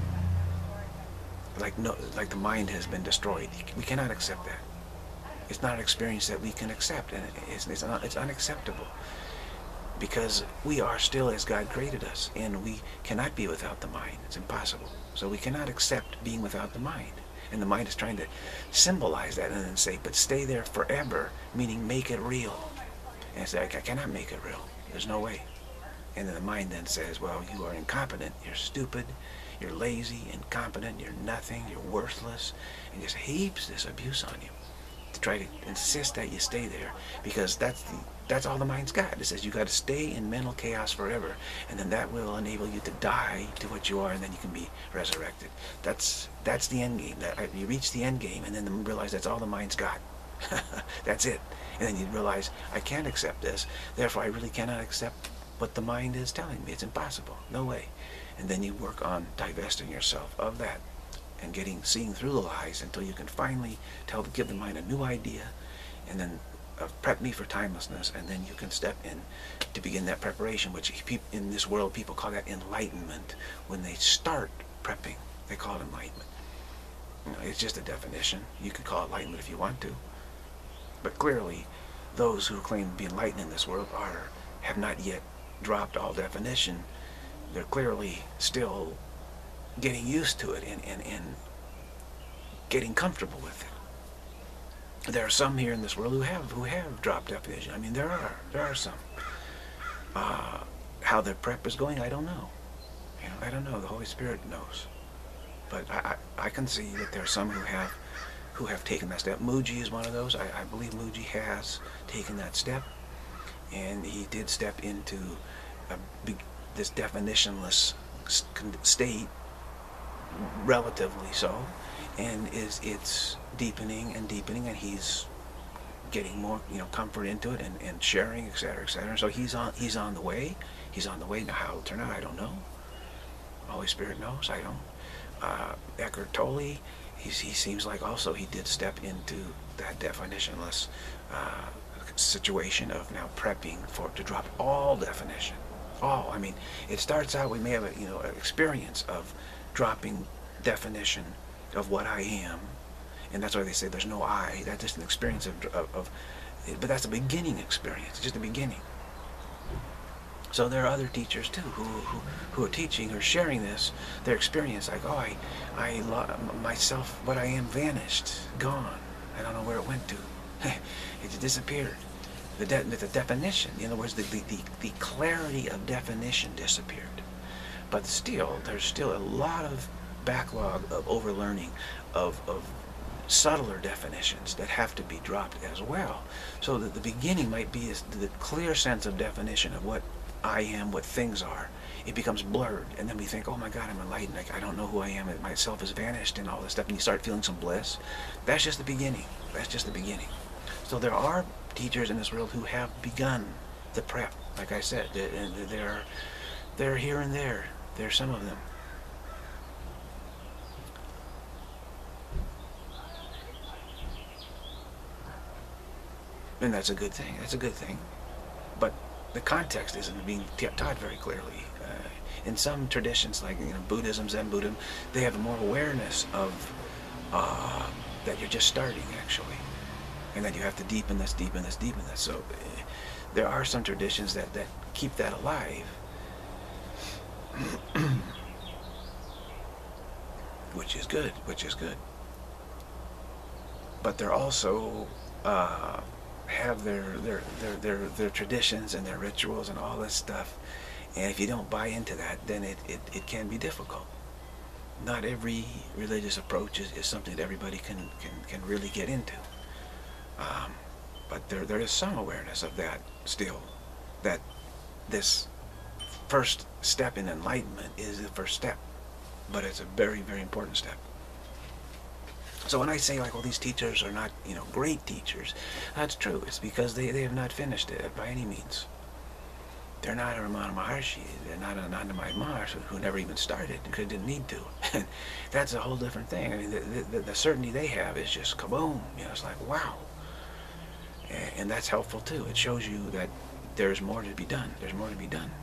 Like the mind has been destroyed. We cannot accept that. It's not an experience that we can accept, and it's unacceptable. Because we are still as God created us, and we cannot be without the mind. It's impossible. So we cannot accept being without the mind. And the mind is trying to symbolize that and then say, but stay there forever, meaning make it real. And it's like, I cannot make it real. There's no way. And then the mind then says, well, you are incompetent, you're stupid, you're lazy, incompetent, you're nothing, you're worthless, and just heaps this abuse on you to try to insist that you stay there, because that's all the mind's got. It says you got to stay in mental chaos forever, and then that will enable you to die to what you are, and then you can be resurrected. That's the end game. You reach the end game, and then you realize that's all the mind's got. That's it. And then you realize, I can't accept this, therefore I really cannot accept what the mind is telling me. It's impossible. No way. And then you work on divesting yourself of that and seeing through the lies until you can finally give the mind a new idea, and then prep me for timelessness, and then you can step in to begin that preparation, which in this world people call that enlightenment. When they start prepping, they call it enlightenment. You know, it's just a definition. You can call it enlightenment if you want to. But clearly, those who claim to be enlightened in this world have not yet dropped all definition. They're clearly still getting used to it and getting comfortable with it. There are some here in this world who have dropped definition. I mean, there are some. How their prep is going, I don't know. You know, I don't know. The Holy Spirit knows. But I can see that there are some who have taken that step. Mooji is one of those. I believe Mooji has taken that step, and he did step into this definitionless state, relatively so, and it's deepening and deepening, and he's getting more, comfort into it and sharing, etc., etc. So he's on the way. He's on the way. Now how it'll turn out, I don't know. The Holy Spirit knows. I don't. Eckhart Tolle, he seems like also he did step into that definitionless situation of now prepping to drop all definition. All. I mean, it starts out, we may have an experience of dropping definition of what I am, and that's why they say there's no I. That's just an experience but that's a beginning experience. It's just a beginning. So there are other teachers too who are teaching or sharing this, their experience, like, oh, myself, what I am vanished, gone. I don't know where it went to. It disappeared. The definition, in other words, the clarity of definition disappeared. But still, there's still a lot of backlog of overlearning, of subtler definitions that have to be dropped as well. So that the beginning might be the clear sense of definition of what I am, what things are. It becomes blurred, and then we think, oh my God, I'm enlightened. I don't know who I am. Myself has vanished and all this stuff, and you start feeling some bliss. That's just the beginning. That's just the beginning. So there are teachers in this world who have begun the prep, like I said. They're here and there. There are some of them. And that's a good thing. That's a good thing. But the context isn't being taught very clearly. In some traditions, like Buddhism, Zen Buddhism, they have more awareness of that you're just starting, actually, and that you have to deepen this, deepen this, deepen this. So there are some traditions that keep that alive, which is good. Which is good. But they're also have their traditions and their rituals and all this stuff, and if you don't buy into that, then it can be difficult. Not every religious approach is something that everybody can really get into, but there is some awareness of that still, that this first step in enlightenment is the first step, but it's a very, very important step. So when I say, like, well, these teachers are not, great teachers, that's true. It's because they have not finished it by any means. They're not a Ramana Maharshi. They're not an Ananda Maharshi, who never even started because didn't need to. And that's a whole different thing. I mean, the certainty they have is just kaboom. It's like, wow. And that's helpful too. It shows you that there's more to be done. There's more to be done.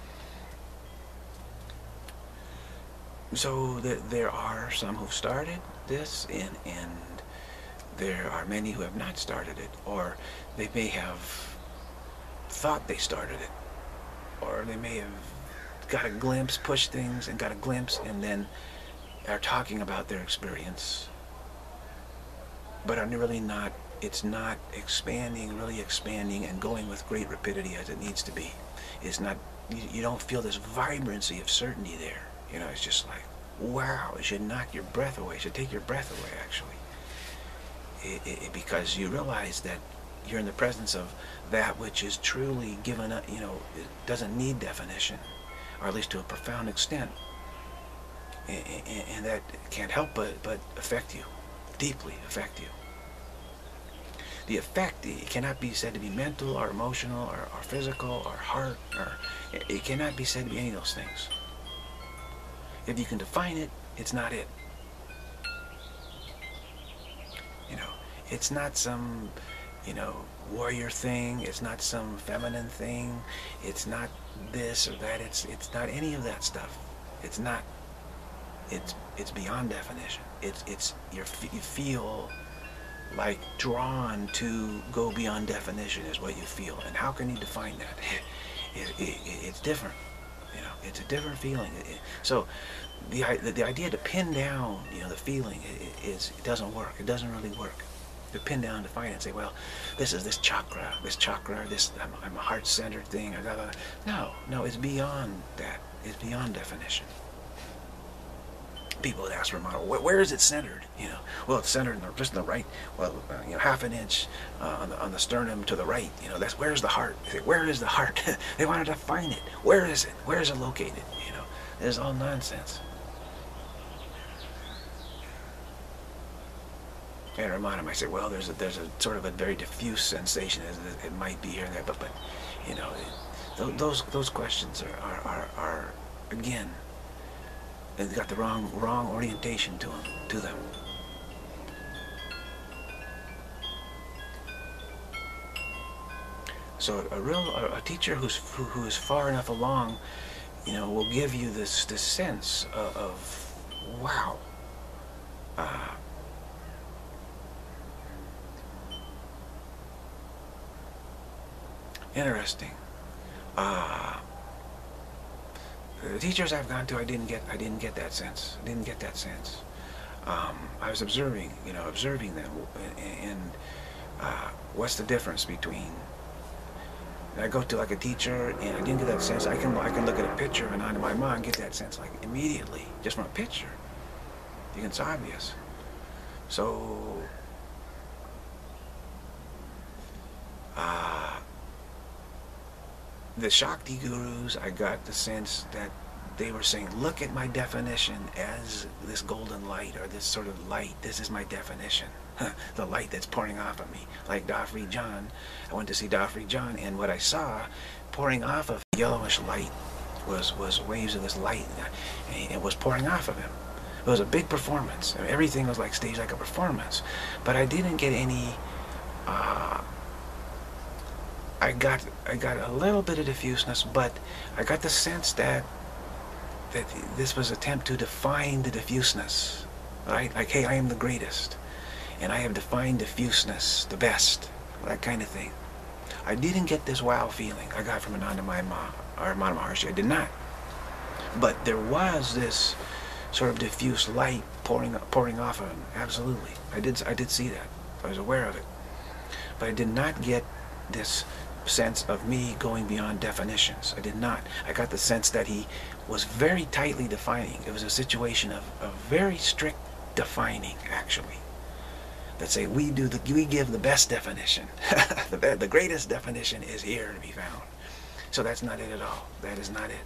So there are some who've started this, and there are many who have not started it, or they may have thought they started it, or they may have got a glimpse, pushed things and got a glimpse, and then are talking about their experience, but are really not, it's not really expanding and going with great rapidity as it needs to be. It's not, you don't feel this vibrancy of certainty there. It's just like, wow, it should knock your breath away. It should take your breath away, actually. Because you realize that you're in the presence of that which is truly given up, it doesn't need definition, or at least to a profound extent. And that can't help but affect you, deeply affect you. The effect, it cannot be said to be mental or emotional or physical or heart, or it cannot be said to be any of those things. If you can define it, it's not it. It's not some, warrior thing. It's not some feminine thing. It's not this or that. It's not any of that stuff. It's not. It's beyond definition. You feel like drawn to go beyond definition is what you feel. And how can you define that? It's different. It's a different feeling. So the idea to pin down, the feeling it doesn't work. It doesn't really work. To pin down, define it, and say, well, this is this chakra, I'm a heart-centered thing, or blah, blah, blah. No, it's beyond that. It's beyond definition. People would ask Ramana, where is it centered? Well, it's centered just in the right, half an inch on the sternum to the right. Where's the heart? They say, where is the heart? They want to define it. Where is it? Where is it located? It's all nonsense. And Ramana might say, well, there's a sort of a very diffuse sensation. It might be here and there, but those questions are again, they've got the wrong orientation to them. So a teacher who is far enough along, will give you this sense of wow. Interesting. The teachers I've gone to, I didn't get that sense. I didn't get that sense. I was observing, observing them, and what's the difference between? I go to like a teacher, and I didn't get that sense. I can look at a picture of an Nanda Mahima and get that sense like immediately, just from a picture. It's obvious. So, the Shakti gurus, I got the sense that they were saying, look at my definition as this golden light, or this sort of light. This is my definition. The light that's pouring off of me. Like Dafri John. I went to see Dafri John, and what I saw pouring off of yellowish light was waves of this light. And it was pouring off of him. It was a big performance. I mean, everything was like staged like a performance. But I didn't get any... I got a little bit of diffuseness, but I got the sense that this was an attempt to define the diffuseness, right? Like, hey, I am the greatest, and I have defined diffuseness, the best, that kind of thing. I didn't get this wow feeling I got from Ananda Mahima or Ramana Maharshi. I did not. But there was this sort of diffuse light pouring off of him. Absolutely, I did see that. I was aware of it, but I did not get this sense of me going beyond definitions. I did not. I got the sense that he was very tightly defining. It was a situation of very strict defining, actually. That say we give the best definition. The greatest definition is here to be found. So that's not it at all. That is not it.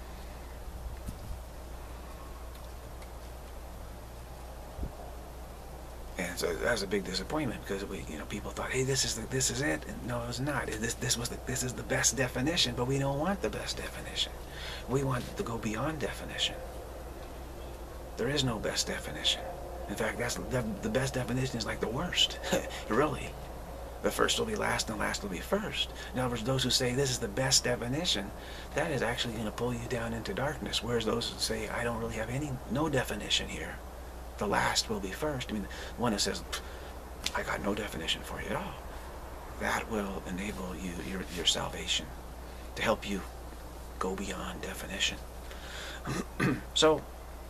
And so that was a big disappointment, because people thought, hey, this is it. And no, it was not. This is the best definition, but we don't want the best definition. We want to go beyond definition. There is no best definition. In fact, the best definition is like the worst. Really. The first will be last, and the last will be first. In other words, those who say this is the best definition, that is actually going to pull you down into darkness. Whereas those who say, I don't really have no definition here, the last will be first. I mean, the one that says, I got no definition for you at all, that will enable your salvation, to help you go beyond definition. So,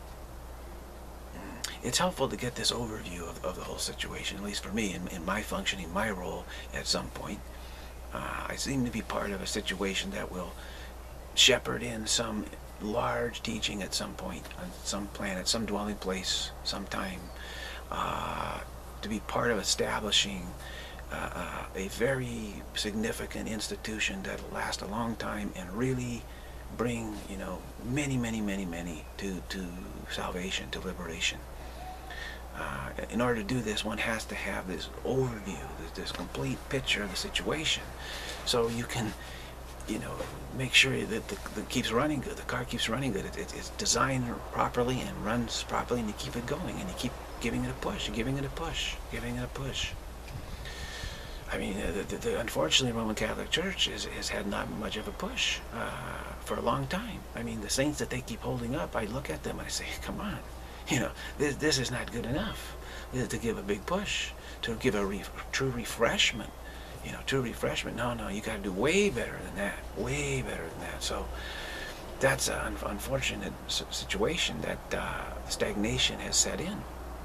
it's helpful to get this overview of the whole situation, at least for me, in my functioning, my role at some point. I seem to be part of a situation that will shepherd in some large teaching at some point, on some planet, some dwelling place, sometime, to be part of establishing a very significant institution that will last a long time and really bring, many to salvation, to liberation. In order to do this, one has to have this overview, this complete picture of the situation, so you can, make sure that the keeps running good, the car keeps running good, it's designed properly and runs properly, and you keep it going, and you keep giving it a push, giving it a push, giving it a push. I mean, unfortunately, the Roman Catholic Church has had not much of a push for a long time. I mean, the saints that they keep holding up, I look at them and I say, come on. This is not good enough to give a big push, to give a true refreshment. True refreshment. No, you got to do way better than that. Way better than that. So that's an unfortunate situation that stagnation has set in.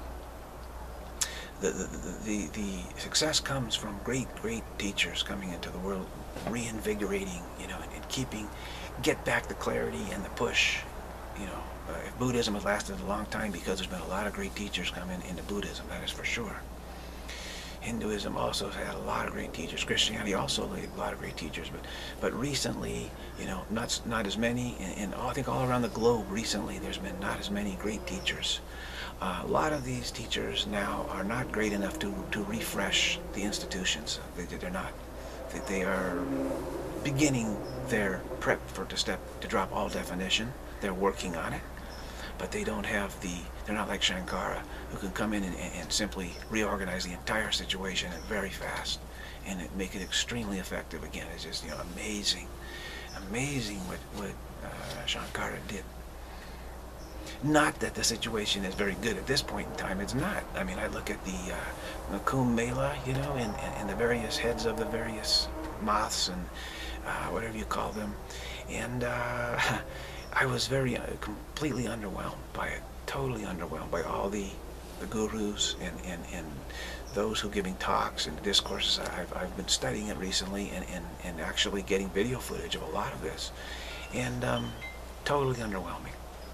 The success comes from great teachers coming into the world, reinvigorating, and get back the clarity and the push, If Buddhism has lasted a long time, because there's been a lot of great teachers coming into Buddhism, that is for sure. Hinduism also has had a lot of great teachers. Christianity also had a lot of great teachers, but recently, not as many. And I think all around the globe recently, there's been not as many great teachers. A lot of these teachers now are not great enough to refresh the institutions. They're not. They are beginning their prep to drop all definition. They're working on it, but they don't have they're not like Shankara, who can come in and simply reorganize the entire situation very fast and make it extremely effective. Again, it's just, amazing what Shankara did. Not that the situation is very good at this point in time. It's not. I mean, I look at the Kumbh Mela, and the various heads of the various moths and whatever you call them, and I was very completely underwhelmed by it, totally underwhelmed by all the gurus and those who are giving talks and discourses. I've been studying it recently and actually getting video footage of a lot of this, and totally underwhelming.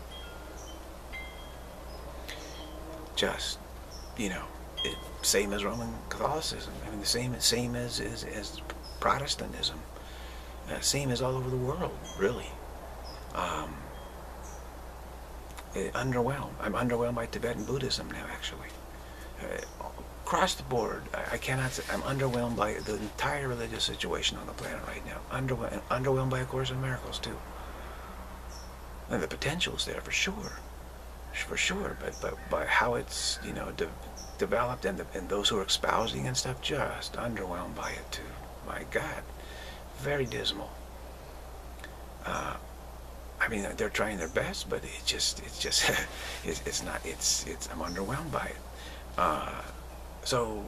Just, you know, same as Roman Catholicism. I mean, the same as Protestantism. Same as all over the world, really. Underwhelmed. I'm underwhelmed by Tibetan Buddhism now, actually. Across the board, I cannot say, I'm underwhelmed by the entire religious situation on the planet right now. Underwhelmed by A Course in Miracles, too. And the potential is there, for sure. For sure, but by how it's, you know, developed and those who are espousing and stuff, just underwhelmed by it, too. My God. Very dismal. I mean, they're trying their best, but it's not. I'm underwhelmed by it. So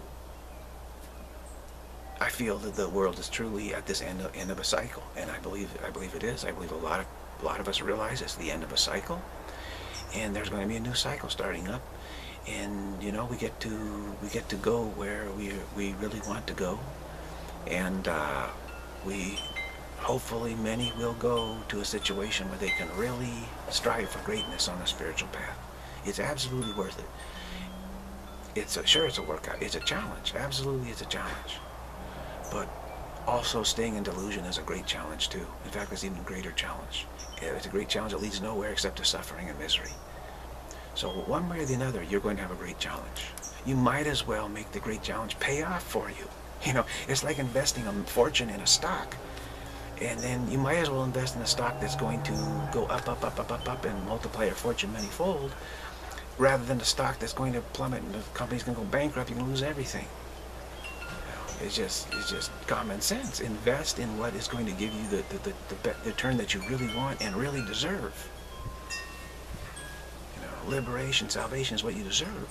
I feel that the world is truly at this end of a cycle, and I believe it is. I believe a lot of us realize it's the end of a cycle, and there's going to be a new cycle starting up, and you know, we get to go where we really want to go, and hopefully many will go to a situation where they can really strive for greatness on the spiritual path. It's absolutely worth it. Sure, it's a workout. It's a challenge. Absolutely, it's a challenge. But also staying in delusion is a great challenge too. In fact, it's an even greater challenge. It's a great challenge that leads nowhere except to suffering and misery. So one way or the other, you're going to have a great challenge. You might as well make the great challenge pay off for you. You know, it's like investing a fortune in a stock. And then you might as well invest in a stock that's going to go up, up, up, up, up, up, and multiply your fortune many-fold, rather than the stock that's going to plummet and the company's going to go bankrupt. You're going to lose everything. You know, it's just common sense. Invest in what is going to give you the return that you really want and really deserve. You know, liberation, salvation is what you deserve.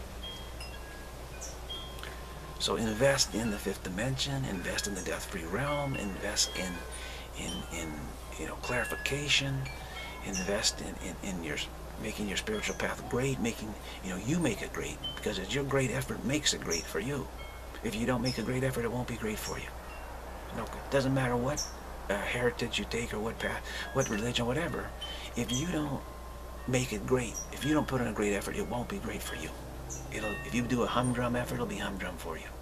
So invest in the fifth dimension, invest in the death-free realm, invest in you know, clarification, invest in your making your spiritual path great, you make it great, because it's your great effort makes it great for you. If you don't make a great effort, it won't be great for you. No, it doesn't matter what heritage you take or what path, what religion, whatever. If you don't make it great, if you don't put in a great effort, it won't be great for you. If you do a humdrum effort, it'll be humdrum for you.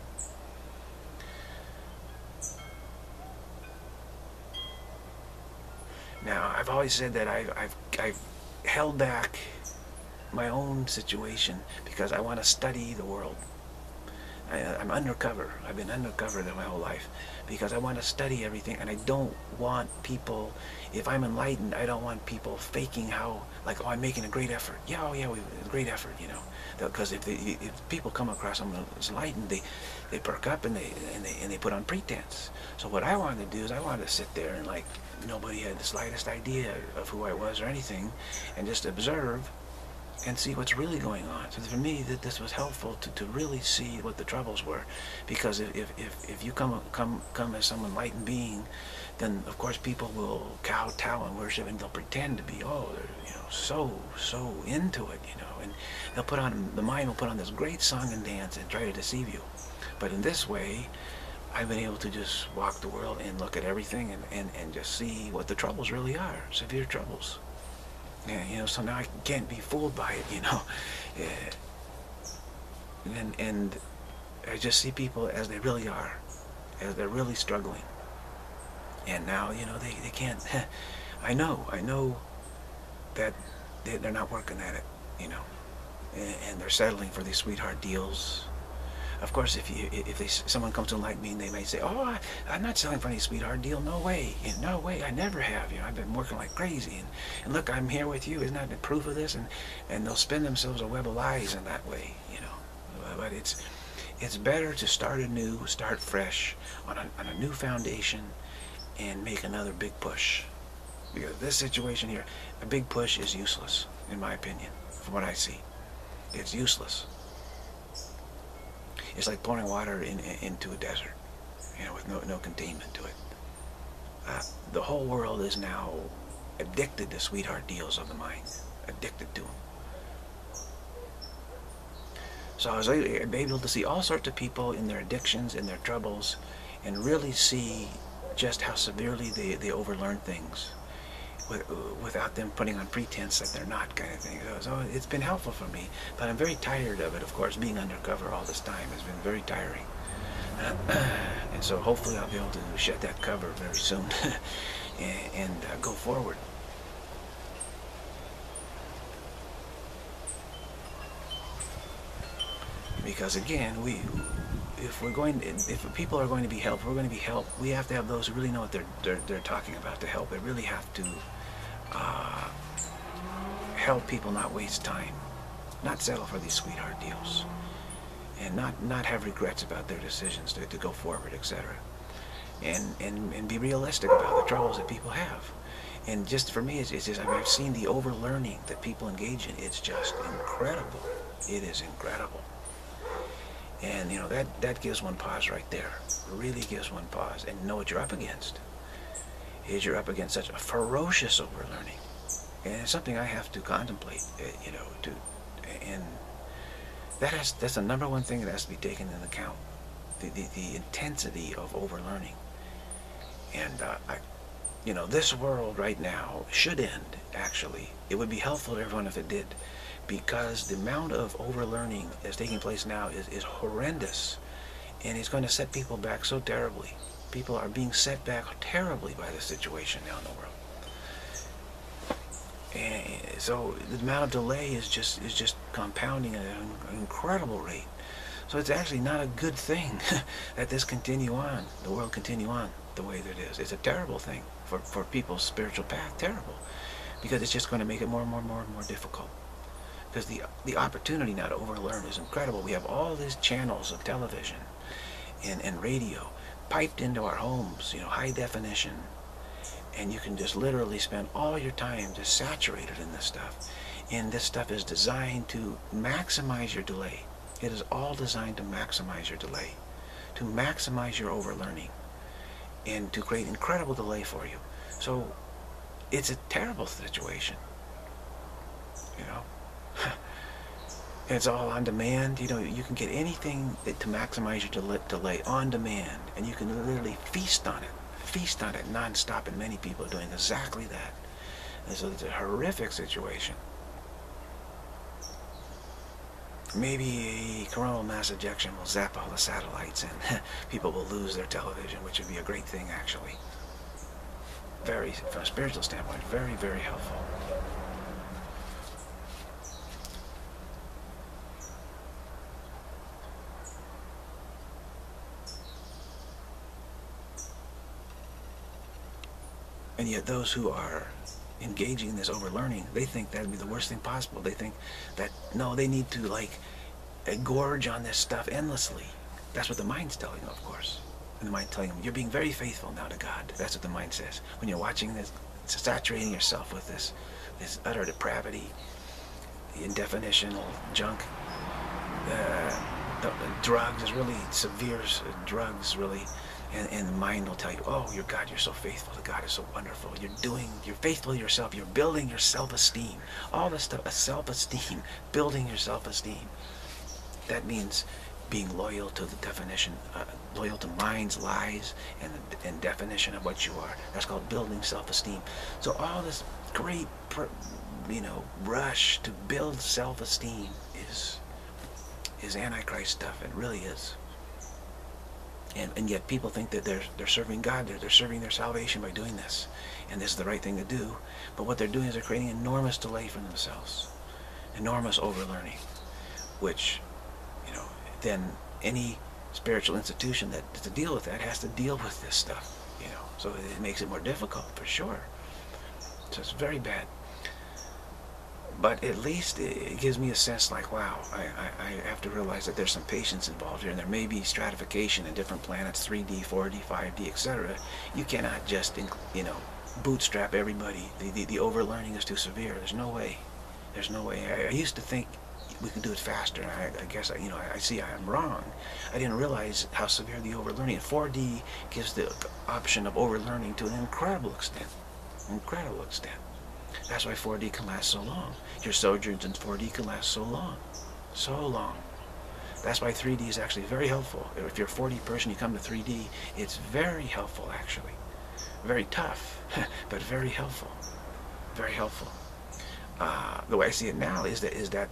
Now, I've always said that I've held back my own situation because I want to study the world. I'm undercover. I've been undercover my whole life because I want to study everything, and I don't want people, if I'm enlightened, I don't want people faking how, like, oh, I'm making a great effort. Yeah, oh yeah, a great effort, you know. Because if people come across someone who's enlightened, they perk up and they put on pretense. So what I wanted to do is I wanted to sit there and, like, nobody had the slightest idea of who I was or anything, and just observe and see what's really going on. So for me, this was helpful to really see what the troubles were, because if you come as some enlightened being, then of course people will kowtow and worship, and they'll pretend to be, oh, they're, you know, so into it, you know, and they'll put on, the mind will put on this great song and dance and try to deceive you. But in this way, I've been able to just walk the world and look at everything and just see what the troubles really are, severe troubles. Yeah, you know, so now I can't be fooled by it, you know. And I just see people as they really are, as they're really struggling. And now, you know, they can't, I know that they're not working at it, you know. And they're settling for these sweetheart deals. Of course, if someone comes to enlighten me, and they may say, "Oh, I'm not selling for any sweetheart deal. No way, no way. I never have. You know, I've been working like crazy. And look, I'm here with you. Isn't that the proof of this?" And they'll spin themselves a web of lies in that way. You know, but it's better to start anew, start fresh on a new foundation, and make another big push. Because this situation here, a big push is useless, in my opinion, from what I see. It's useless. It's like pouring water into a desert, you know, with no containment to it. The whole world is now addicted to sweetheart deals of the mind, addicted to them. So I was able to see all sorts of people in their addictions, in their troubles, and really see just how severely they overlearn things without them putting on pretense that they're not, kind of thing. So it's been helpful for me, but I'm very tired of it, of course. Being undercover all this time has been very tiring. And so hopefully I'll be able to shed that cover very soon and go forward. Because again, if people are going to be helped, we have to have those who really know what they're talking about to help. They really have to help people not waste time, not settle for these sweetheart deals, and not have regrets about their decisions to go forward, etc. And be realistic about the troubles that people have. And just for me, it's just, I mean, I've seen the overlearning that people engage in. It's just incredible. It is incredible. And, you know, that gives one pause right there. Really gives one pause. And know what you're up against. You're up against such a ferocious overlearning. And it's something I have to contemplate, you know, and that's the number one thing that has to be taken into account. The intensity of overlearning. And, you know, this world right now should end, actually. It would be helpful to everyone if it did. Because the amount of overlearning that's taking place now is horrendous, and it's going to set people back so terribly. People are being set back terribly by the situation now in the world, and so the amount of delay is just compounding at an incredible rate. So it's actually not a good thing that this continue on, the world continue on the way that it is. It's a terrible thing for people's spiritual path, terrible, because it's just going to make it more and more difficult. Because the opportunity now to overlearn is incredible. We have all these channels of television and radio piped into our homes, you know, high definition. And you can just literally spend all your time just saturated in this stuff. And this stuff is designed to maximize your delay. It is all designed to maximize your delay, to maximize your overlearning, and to create incredible delay for you. So it's a terrible situation, you know. It's all on demand. You know, you can get anything to maximize your delay on demand, and you can literally feast on it non-stop, and many people are doing exactly that. And so it's a horrific situation. Maybe a coronal mass ejection will zap all the satellites, and people will lose their television, which would be a great thing, actually. Very, from a spiritual standpoint, very, very helpful. And yet those who are engaging in this overlearning, they think that would be the worst thing possible. They think that, no, they need to, like, gorge on this stuff endlessly. That's what the mind's telling them, of course. And the mind telling them, you're being very faithful now to God. That's what the mind says. When you're watching this, saturating yourself with this utter depravity, indefinitional junk, the drugs is really severe, drugs really. And the mind will tell you, oh, God, you're so faithful to God, is so wonderful. You're faithful to yourself. You're building your self-esteem. All this stuff, self-esteem, building your self-esteem. That means being loyal to the definition, loyal to mind's lies and definition of what you are. That's called building self-esteem. So all this great, you know, rush to build self-esteem is Antichrist stuff. It really is. And yet people think that they're serving God, they're serving their salvation by doing this. And this is the right thing to do. But what they're doing is they're creating enormous delay for themselves. Enormous overlearning. Which, you know, then any spiritual institution that to deal with that has to deal with this stuff. You know, so it makes it more difficult for sure. So it's very bad. But at least it gives me a sense like, wow, I have to realize that there's some patience involved here, and there may be stratification in different planets, 3D, 4D, 5D, etc. You cannot just, you know, bootstrap everybody. The overlearning is too severe. There's no way. There's no way. I used to think we could do it faster, and I guess, you know, I see I'm wrong. I didn't realize how severe the overlearning. 4D gives the option of overlearning to an incredible extent. Incredible extent. That's why 4D can last so long. Your sojourns in 4D can last so long. So long. That's why 3D is actually very helpful. If you're a 4D person, you come to 3D, it's very helpful actually. Very tough, but very helpful. Very helpful. The way I see it now is that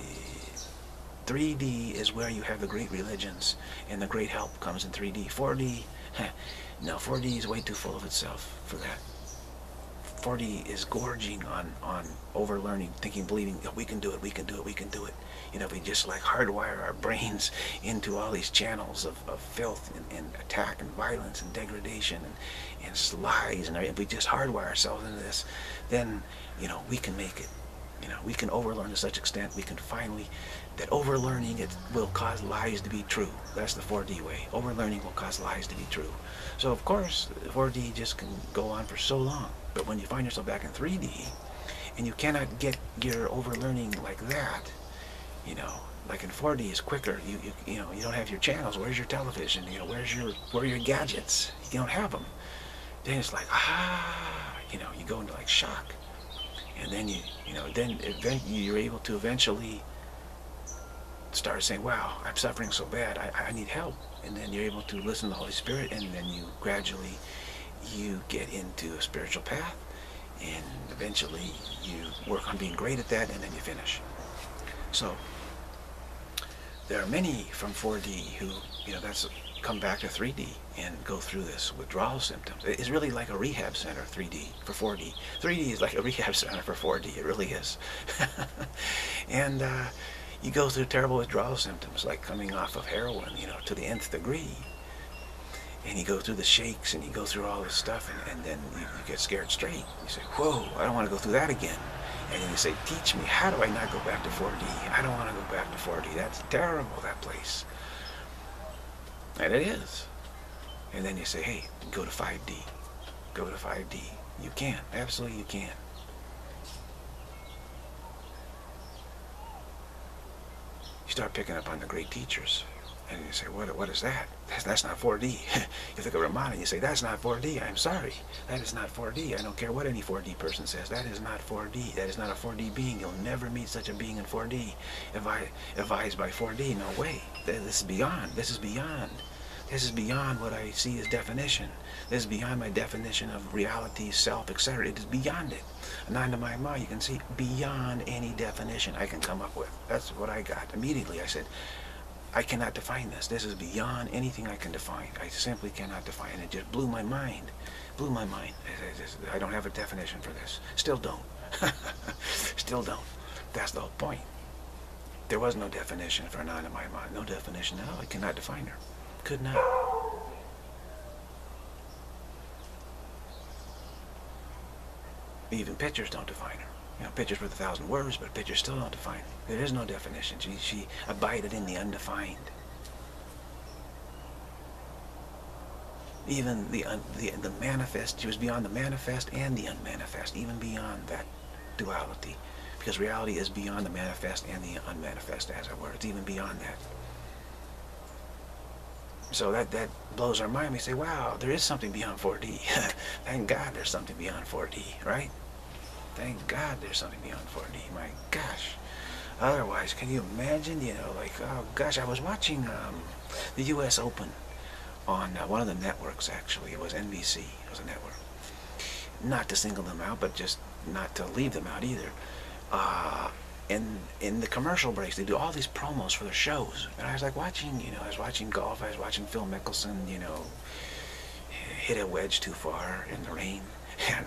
3D is where you have the great religions, and the great help comes in 3D. 4D, no, 4D is way too full of itself for that. 4D is gorging on overlearning, thinking, believing that we can do it, we can do it, we can do it. You know, we just like hardwire our brains into all these channels of filth and attack and violence and degradation and lies, and if we just hardwire ourselves into this, then, you know, we can make it. You know, we can overlearn to such extent, we can finally, that overlearning it will cause lies to be true. That's the 4D way. Overlearning will cause lies to be true. So of course, 4D just can go on for so long. But when you find yourself back in 3D, and you cannot get your overlearning like that, you know, like in 4D is quicker. You know, you don't have your channels. Where's your television? You know, where are your gadgets? You don't have them. Then it's like, you know, you go into like shock. And then then you're able to eventually start saying, wow, I'm suffering so bad, I need help. And then you're able to listen to the Holy Spirit, and then you gradually, you get into a spiritual path, and eventually you work on being great at that, and then you finish. So there are many from 4D who, you know, that's come back to 3D and go through this withdrawal symptoms. It's really like a rehab center, 3D, for 4D. 3D is like a rehab center for 4D. It really is. And you go through terrible withdrawal symptoms, like coming off of heroin, you know, to the nth degree. And you go through the shakes, and you go through all this stuff, and then you get scared straight. You say, whoa, I don't want to go through that again. And then you say, teach me, how do I not go back to 4D? I don't want to go back to 4D. That's terrible, that place. And it is. And then you say, hey, go to 5D. Go to 5D. You can. Absolutely you can. You start picking up on the great teachers. And you say, what is that? That's not 4D. You think of Ramana and you say, that's not 4D. I'm sorry. That is not 4D. I don't care what any 4D person says. That is not 4D. That is not a 4D being. You'll never meet such a being in 4D. Advised by 4D. No way. This is beyond. This is beyond. This is beyond what I see as definition. This is beyond my definition of reality, self, etc. It is beyond it. Ananda Mayama, you can see beyond any definition I can come up with. That's what I got. Immediately I said, I cannot define this. This is beyond anything I can define. I simply cannot define it. It just blew my mind. Blew my mind. I don't have a definition for this. Still don't. Still don't. That's the whole point. There was no definition for Ananda Mayama. No definition at all. I cannot define her. Could not. Even pictures don't define her. You know, pictures with 1,000 words, but pictures still don't define her. There is no definition. She abided in the undefined. Even the manifest, she was beyond the manifest and the unmanifest, even beyond that duality. Because reality is beyond the manifest and the unmanifest, as it were. It's even beyond that. So that blows our mind. We say, wow, there is something beyond 4D. Thank God there's something beyond 4D, right? Thank God there's something beyond 4D. My gosh. Otherwise, can you imagine, you know, like, oh gosh, I was watching the U.S. Open on one of the networks, actually. It was NBC. It was a network. Not to single them out, but just not to leave them out either. In the commercial breaks, they do all these promos for their shows. And I was like watching, you know, I was watching golf, I was watching Phil Mickelson, you know, hit a wedge too far in the rain. And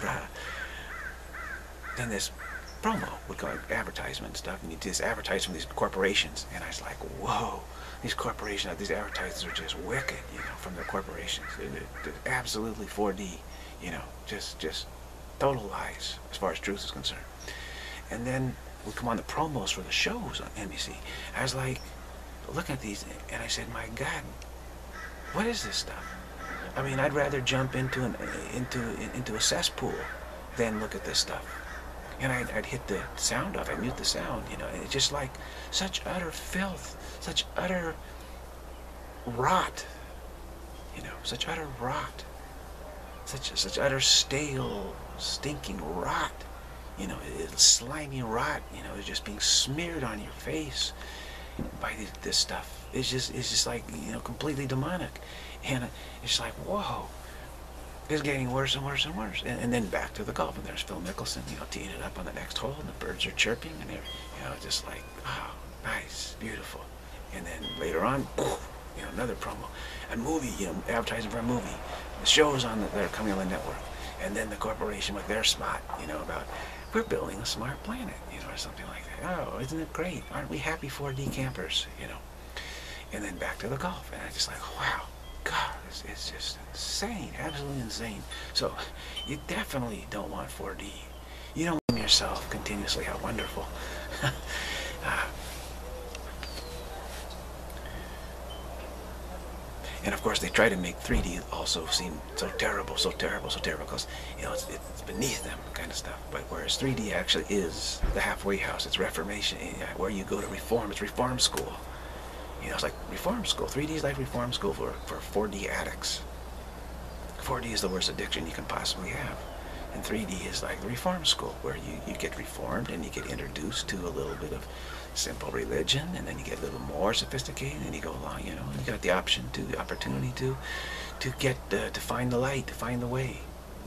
then this promo would go, advertisement and stuff, and you just advertise from these corporations. And I was like, whoa, these corporations, these advertisers are just wicked, you know, from their corporations. They're absolutely 4D, you know, just total lies as far as truth is concerned. And then would come on the promos for the shows on NBC. I was like, looking at these, and I said, my God, what is this stuff? I mean, I'd rather jump into a cesspool than look at this stuff. And I'd hit the sound off, I'd mute the sound, you know, and it's just like such utter filth, such utter rot, you know, such utter rot, such utter stale, stinking rot. You know, it's slimy rot. You know, it's just being smeared on your face by this stuff. It's just like, you know, completely demonic. And it's like, whoa, it's getting worse and worse and worse. And then back to the golf, and there's Phil Mickelson, you know, teeing it up on the next hole, and the birds are chirping, and they're, you know, just like, oh, nice, beautiful. And then later on, you know, another promo, a movie, you know, advertising for a movie. The shows on that are coming on the network, and then the corporation with their spot, you know, about we're building a smart planet, you know, or something like that. Oh, isn't it great? Aren't we happy 4D campers, you know? And then back to the golf, and I just like, wow, God, it's just insane, absolutely insane. So you definitely don't want 4D. You don't want yourself continuously how wonderful. And of course, they try to make 3D also seem so terrible, so terrible, so terrible, because, you know, it's beneath them kind of stuff. But whereas 3D actually is the halfway house, it's Reformation, where you go to reform, it's reform school. You know, it's like reform school. 3D is like reform school for 4D addicts. 4D is the worst addiction you can possibly have. And 3D is like the reform school, where you get reformed and you get introduced to a little bit of simple religion, and then you get a little more sophisticated, and you go along, you know, you got the opportunity to get, to find the light, to find the way.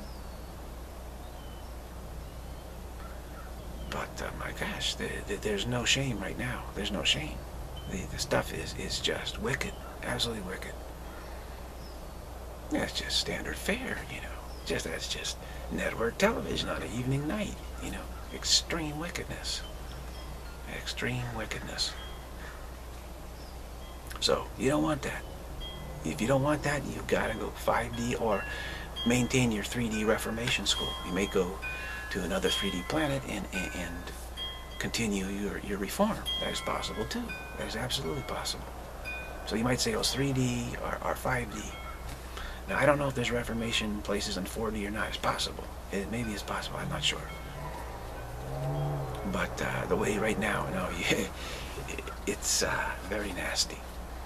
But, my gosh, there's no shame right now. There's no shame. The stuff is just wicked, absolutely wicked. That's just standard fare, you know. That's just network television on an evening night, you know. Extreme wickedness. Extreme wickedness. So, you don't want that. If you don't want that, you've got to go 5D or maintain your 3D Reformation school. You may go to another 3D planet and continue your reform. That is possible too. That is absolutely possible. So you might say, oh, it's 3D or 5D. Now, I don't know if there's Reformation places in 4D or not. It's possible. Maybe it's possible. I'm not sure. But the way right now, no, it's very nasty.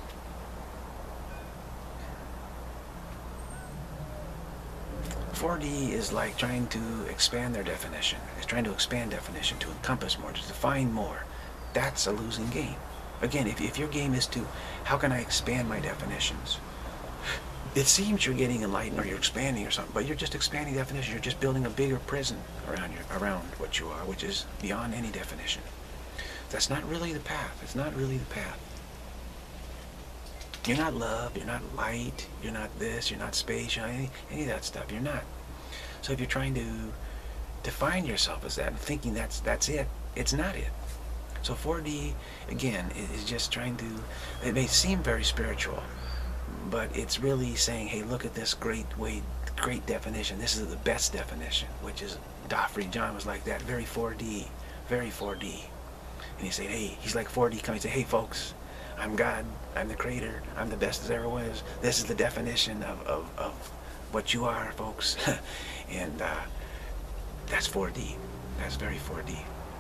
.4D is like trying to expand their definition. It's trying to expand definition to encompass more, to define more. That's a losing game. Again, if your game is to, how can I expand my definitions? It seems you're getting enlightened or you're expanding or something, but you're just expanding definition. You're just building a bigger prison around what you are, which is beyond any definition. That's not really the path. It's not really the path. You're not love, you're not light, you're not this, you're not space, you're not any of that stuff. You're not. So if you're trying to define yourself as that and thinking that's it, it's not it. So 4D, again, is just trying to, it may seem very spiritual, but it's really saying, hey, look at this great definition. This is the best definition, which is, Dafri John was like that, very 4D, very 4D. And he said, hey, he's like 4D coming. He said, hey, folks, I'm God, I'm the creator, I'm the best as ever was. This is the definition of what you are, folks. And that's 4D. That's very 4D.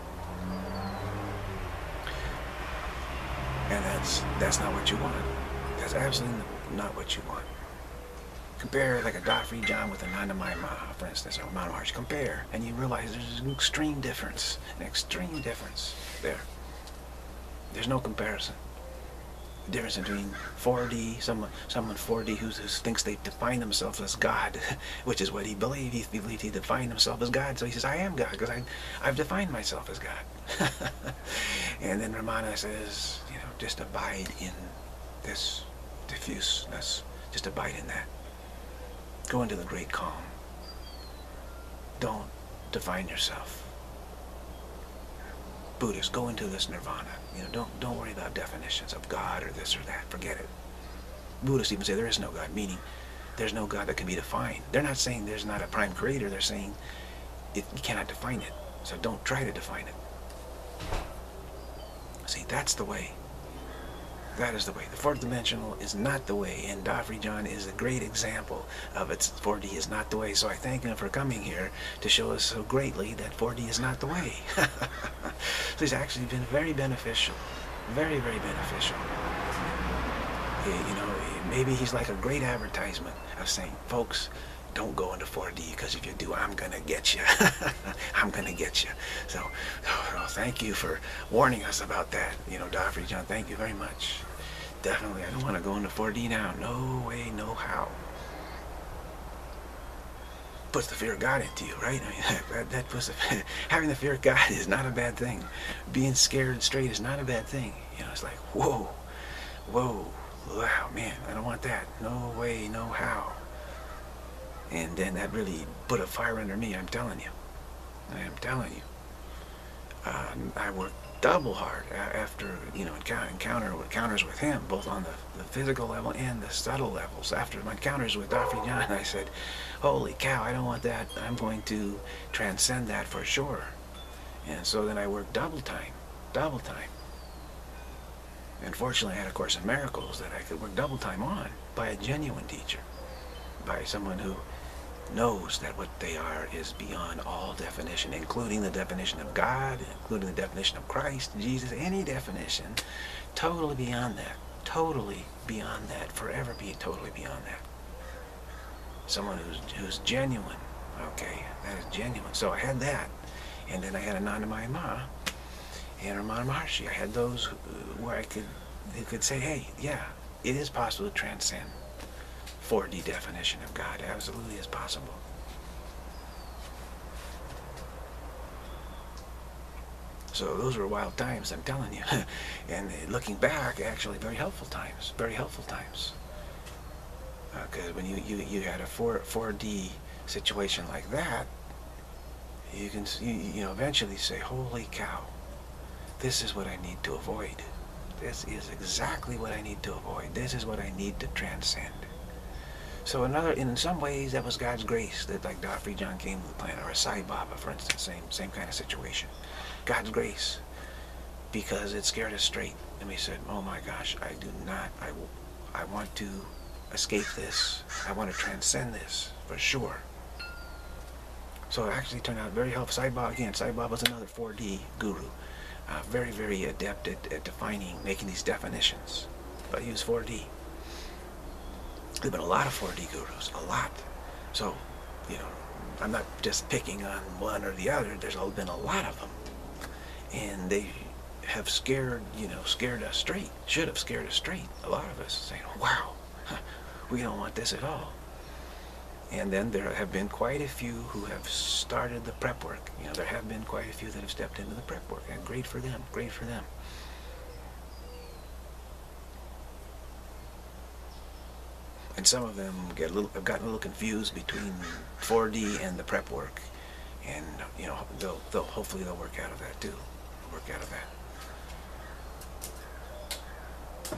And that's not what you want. That's absolutely not what you want. Compare like a Dafri John with a Nanda Maha, for instance, or Mount Arch. Compare, and you realize there's an extreme difference there. There's no comparison. The difference between 4D, someone 4D who thinks they define themselves as God, which is what he believed. He believed he defined himself as God. So he says, I am God, because I've defined myself as God. And then Ramana says, you know, just abide in this diffuseness. Just abide in that. Go into the great calm. Don't define yourself. Buddhists, go into this nirvana. You know, don't worry about definitions of God or this or that. Forget it. Buddhists even say there is no God, meaning there's no God that can be defined. They're not saying there's not a prime creator. They're saying you cannot define it. So don't try to define it. See, that's the way. That is the way. The fourth dimensional is not the way, and Dafri John is a great example of it. 4D is not the way. So I thank him for coming here to show us so greatly that 4D is not the way. So he's actually been very beneficial. Very, very beneficial. You know, maybe he's like a great advertisement of saying, folks, don't go into 4D, because if you do, I'm gonna get you. I'm gonna get you. So, thank you for warning us about that. Dr. John, thank you very much. Definitely, I don't want to go into 4D now. No way, no how. Puts the fear of God into you, right? I mean, that puts having the fear of God is not a bad thing. Being scared straight is not a bad thing. It's like, whoa, wow, man, I don't want that. No way, no how. And then that really put a fire under me, I'm telling you. I am telling you. I worked double hard after, encounters with him, both on the physical level and the subtle levels. After my encounters with Dr. John, I said, holy cow, I don't want that. I'm going to transcend that for sure. And so then I worked double time. And fortunately, I had a Course in Miracles that I could work double time on by a genuine teacher, by someone who knows that what they are is beyond all definition, including the definition of God, including the definition of Christ, Jesus, any definition, totally beyond that, forever be totally beyond that. Someone who's genuine, okay, that is genuine. So I had that, and then I had Anandamayi Ma and Ramana Maharshi. I had those who could say, hey, yeah, it is possible to transcend 4D definition of God. It absolutely is possible. So those were wild times, I'm telling you. And looking back, actually very helpful times. Because when you had a 4D situation like that, you can eventually say, holy cow, this is what I need to avoid. This is exactly what I need to avoid. This is what I need to transcend. So in some ways, that was God's grace that, like, Dr. John came to the planet, or a Sai Baba, for instance, same kind of situation. God's grace, because it scared us straight, and we said, oh my gosh, I want to escape this. I want to transcend this for sure. So it actually turned out very helpful. Sai Baba was another 4D guru, very, very adept at defining, making these definitions, but he was 4D. There have been a lot of 4D gurus, a lot. So, I'm not just picking on one or the other. There's been a lot of them, and they have scared us straight. Should have scared us straight. A lot of us saying, "Wow, we don't want this at all." And then there have been quite a few who have started the prep work. There have been quite a few that have stepped into the prep work, and great for them. Great for them. And some of them have gotten a little confused between 4D and the prep work, and hopefully they'll work out of that too. Work out of that.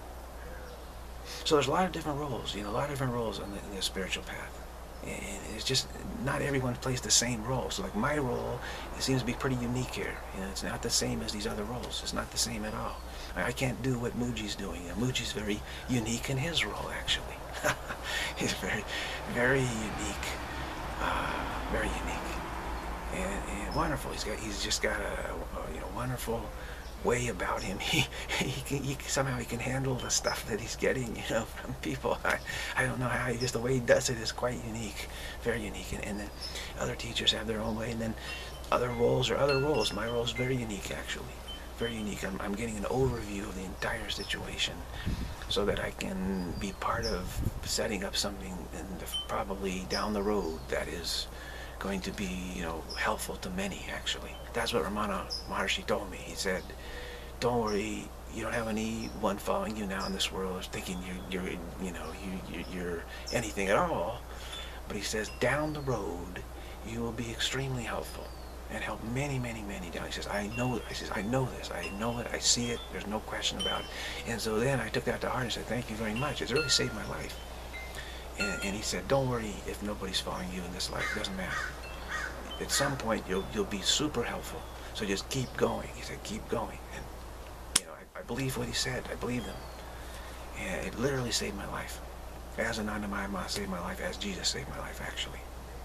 So there's a lot of different roles, a lot of different roles in the spiritual path, and it's just not everyone plays the same role. So like my role, it seems to be pretty unique here. It's not the same as these other roles. It's not the same at all. I can't do what Mooji's doing. Mooji's very unique in his role, actually. He's very, very unique, very unique, and wonderful. He's just got a wonderful way about him. Somehow he can handle the stuff that he's getting, from people. I don't know how. Just the way he does it is quite unique, very unique. And then other teachers have their own way, and then other roles are other roles. My role is very unique, actually. Very unique. I'm getting an overview of the entire situation, so that I can be part of setting up something probably down the road that is going to be, helpful to many, actually. That's what Ramana Maharshi told me. He said, don't worry, you don't have anyone following you now in this world thinking you're anything at all. But he says, down the road, you will be extremely helpful and help many, many, many down. He says, I know this, I know it, I see it, there's no question about it. And so then I took that to heart and said, thank you very much. It's really saved my life. And he said, don't worry if nobody's following you in this life, it doesn't matter. At some point, you'll be super helpful. So just keep going. He said, keep going. And, I believe what he said. I believe him. And it literally saved my life. As Anandamayi Ma saved my life, as Jesus saved my life, actually.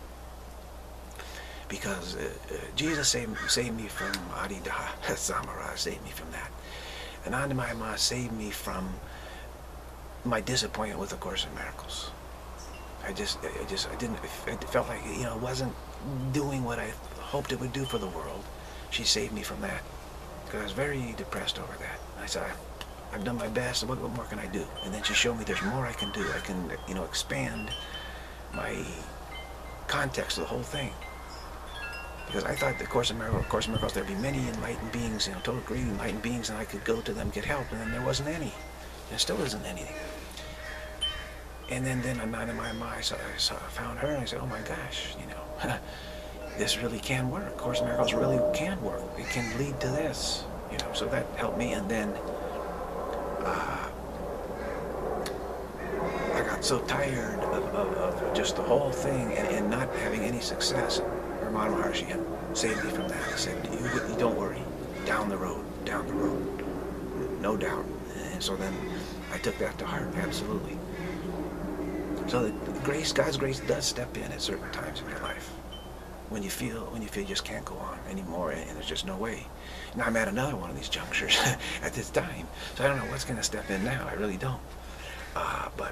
Because Jesus saved me from Adidaha, Samaraj saved me from that. Anandamayi Ma saved me from my disappointment with A Course in Miracles. I didn't, it felt like, you know, it wasn't doing what I hoped it would do for the world. She saved me from that, because I was very depressed over that. I said, I've done my best, what more can I do? And then she showed me there's more I can do. I can, you know, expand my context of the whole thing. Because I thought the Course in Miracles, there'd be many enlightened beings, you know, totally enlightened beings, and I could go to them, get help, and then there wasn't any. There still isn't anything. And then in my mind, I found her, and I said, oh my gosh, you know, this really can work. Course in Miracles really can work. It can lead to this, you know. So that helped me, and then I got so tired of just the whole thing and not having any success. Ramana Maharshi had saved me from that. He said, you don't worry, down the road, no doubt. And so then I took that to heart, absolutely. So God's grace does step in at certain times in your life, when you feel you just can't go on anymore, and there's just no way. Now I'm at another one of these junctures at this time, so I don't know what's going to step in now. I really don't. But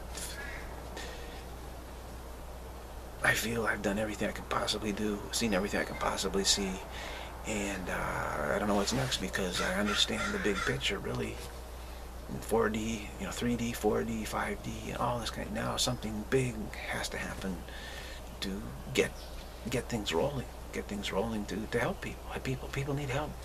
I feel I've done everything I can possibly do, seen everything I can possibly see, and I don't know what's next, because I understand the big picture, really. 4D, you know, 3D, 4D, 5D, and all this kind of, now something big has to happen to get things rolling, to help people. People need help.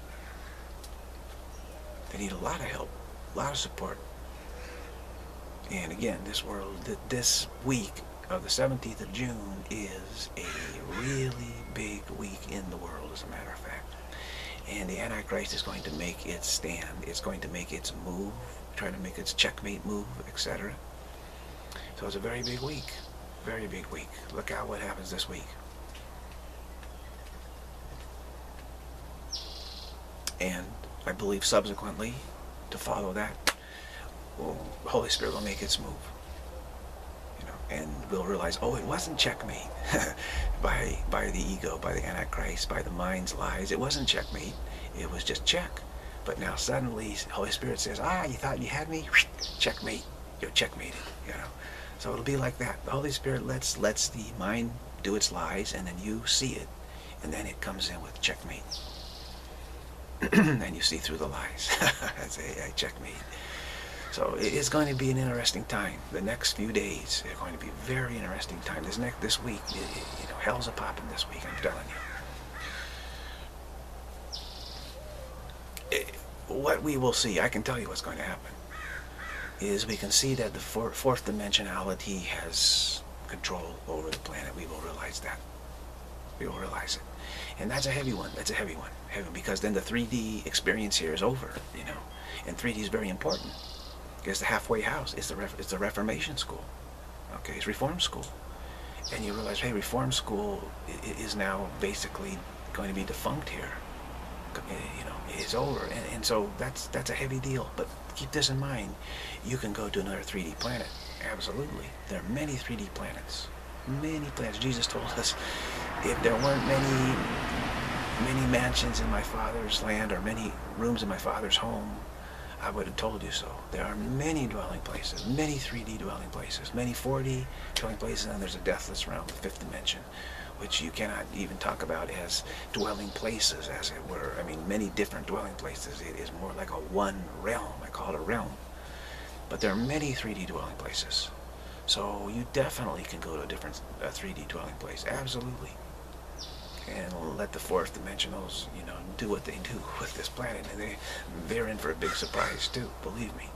They need a lot of help, a lot of support. And again, this week of the 17th of June is a really big week in the world, as a matter of fact. And the Antichrist is going to make its stand. It's going to make its move, try to make its checkmate move, etc. So it's a very big week. Very big week. Look out what happens this week. And I believe subsequently, to follow that, the Holy Spirit will make its move. And we'll realize, oh, it wasn't checkmate by the ego, by the Antichrist, by the mind's lies. It wasn't checkmate. It was just check. But now suddenly, Holy Spirit says, you thought you had me? Checkmate. You're checkmated. You know. So it'll be like that. The Holy Spirit lets the mind do its lies, and then you see it, and then it comes in with checkmate. And you see through the lies. That's a checkmate. So it's going to be an interesting time. The next few days are going to be very interesting time. This week, you know, hell's a popping this week, I'm telling you. What we will see, I can tell you what's going to happen, is we can see that the fourth dimensionality has control over the planet. We will realize that. We will realize it. And that's a heavy one. That's a heavy one. Heavy, because then the 3D experience here is over, you know. And 3D is very important. It's the halfway house. It's the Reformation school. Okay, it's Reform school. And you realize, hey, Reform school is now basically going to be defunct here. You know, it's over. And so that's a heavy deal. But keep this in mind. You can go to another 3D planet. Absolutely. There are many 3D planets. Many planets. Jesus told us, if there weren't many mansions in my Father's land, or many rooms in my Father's home, I would have told you so. There are many dwelling places, many 3D dwelling places, many 4D dwelling places, and there's a deathless realm, the fifth dimension, which you cannot even talk about as dwelling places, as it were. I mean, many different dwelling places. It is more like a one realm. I call it a realm. But there are many 3D dwelling places. So you definitely can go to a different 3D dwelling place. Absolutely. And let the fourth dimensionals, you know, do what they do with this planet. And they're in for a big surprise too, believe me.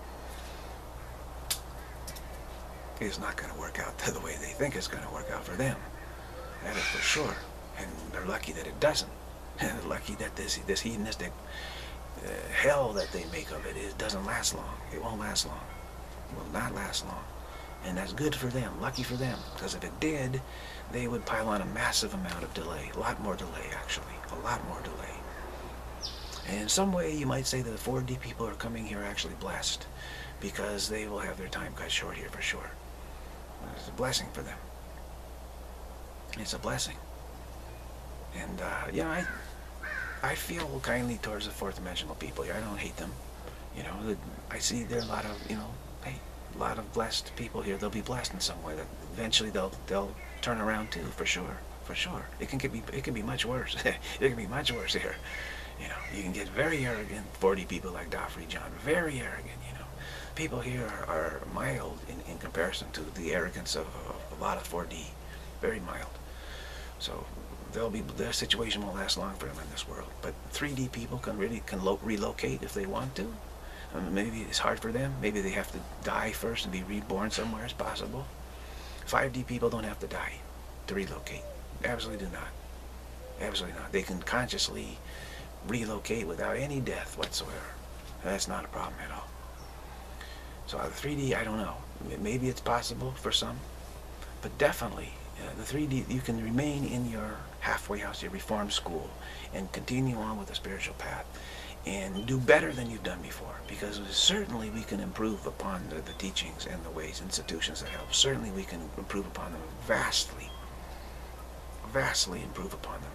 It's not going to work out the way they think it's going to work out for them. That is for sure. And they're lucky that it doesn't. And they're lucky that this hedonistic hell that they make of it doesn't last long. It won't last long. It will not last long. And that's good for them, lucky for them. Because if it did, they would pile on a massive amount of delay. A lot more delay, actually. A lot more delay. And in some way, you might say that the 4D people are coming here actually blessed, because they will have their time cut short here for sure. It's a blessing for them. It's a blessing. And, you know, I feel kindly towards the fourth dimensional people here. I don't hate them. You know, I see there are a lot of, you know, hey, A lot of blessed people here. They'll be blessed in some way. That eventually they'll turn around too, for sure. For sure. It can be much worse. It can be much worse here. You know, you can get very arrogant. 4D people like Dafri John, very arrogant. You know, people here are mild in comparison to the arrogance of a lot of 4D. Very mild. So their situation won't last long for them in this world. But 3D people can relocate if they want to. Maybe it's hard for them. Maybe they have to die first and be reborn somewhere. It's possible. 5D people don't have to die to relocate. Absolutely do not. Absolutely not. They can consciously relocate without any death whatsoever. That's not a problem at all. So the 3D, I don't know. Maybe it's possible for some, but definitely the 3D, you can remain in your halfway house, your reform school, and continue on with the spiritual path and do better than you've done before, because certainly we can improve upon the teachings and the ways, institutions that help. Certainly we can improve upon them vastly improve upon them,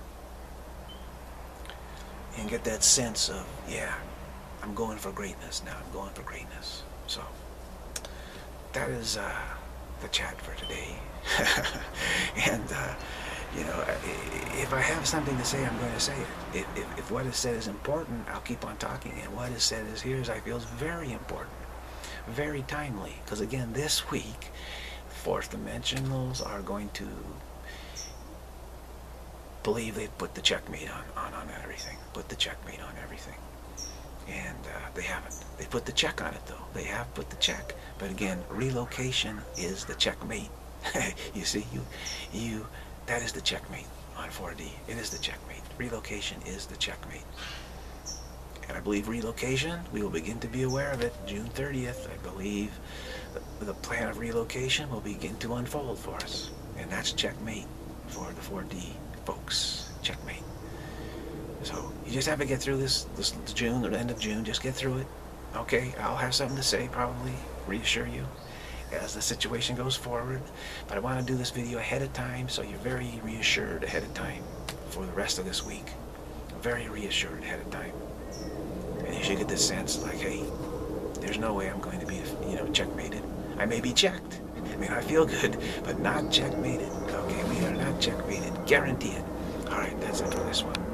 and get that sense of, yeah, I'm going for greatness now. I'm going for greatness. So that is the chat for today. And you know, if I have something to say, I'm going to say it. If what is said is important, I'll keep on talking. And what is said is here, I feel is very important, very timely. Because again, this week, fourth dimensionals are going to believe they've put the checkmate on everything. Put the checkmate on everything. And they haven't. They put the check on it, though. They have put the check. But again, relocation is the checkmate. You see, that is the checkmate on 4D. It is the checkmate. Relocation is the checkmate. And I believe relocation, we will begin to be aware of it June 30th. I believe the plan of relocation will begin to unfold for us. And that's checkmate for the 4D folks. Checkmate. So you just have to get through this June, or the end of June. Just get through it. Okay, I'll have something to say, probably reassure you as the situation goes forward. But I want to do this video ahead of time, so you're very reassured ahead of time for the rest of this week. Very reassured ahead of time. And you should get this sense like, hey, there's no way I'm going to be, you know, checkmated. I may be checked. I mean, I feel good, but not checkmated. Okay, we are not checkmated. Guarantee it. All right, that's it for this one.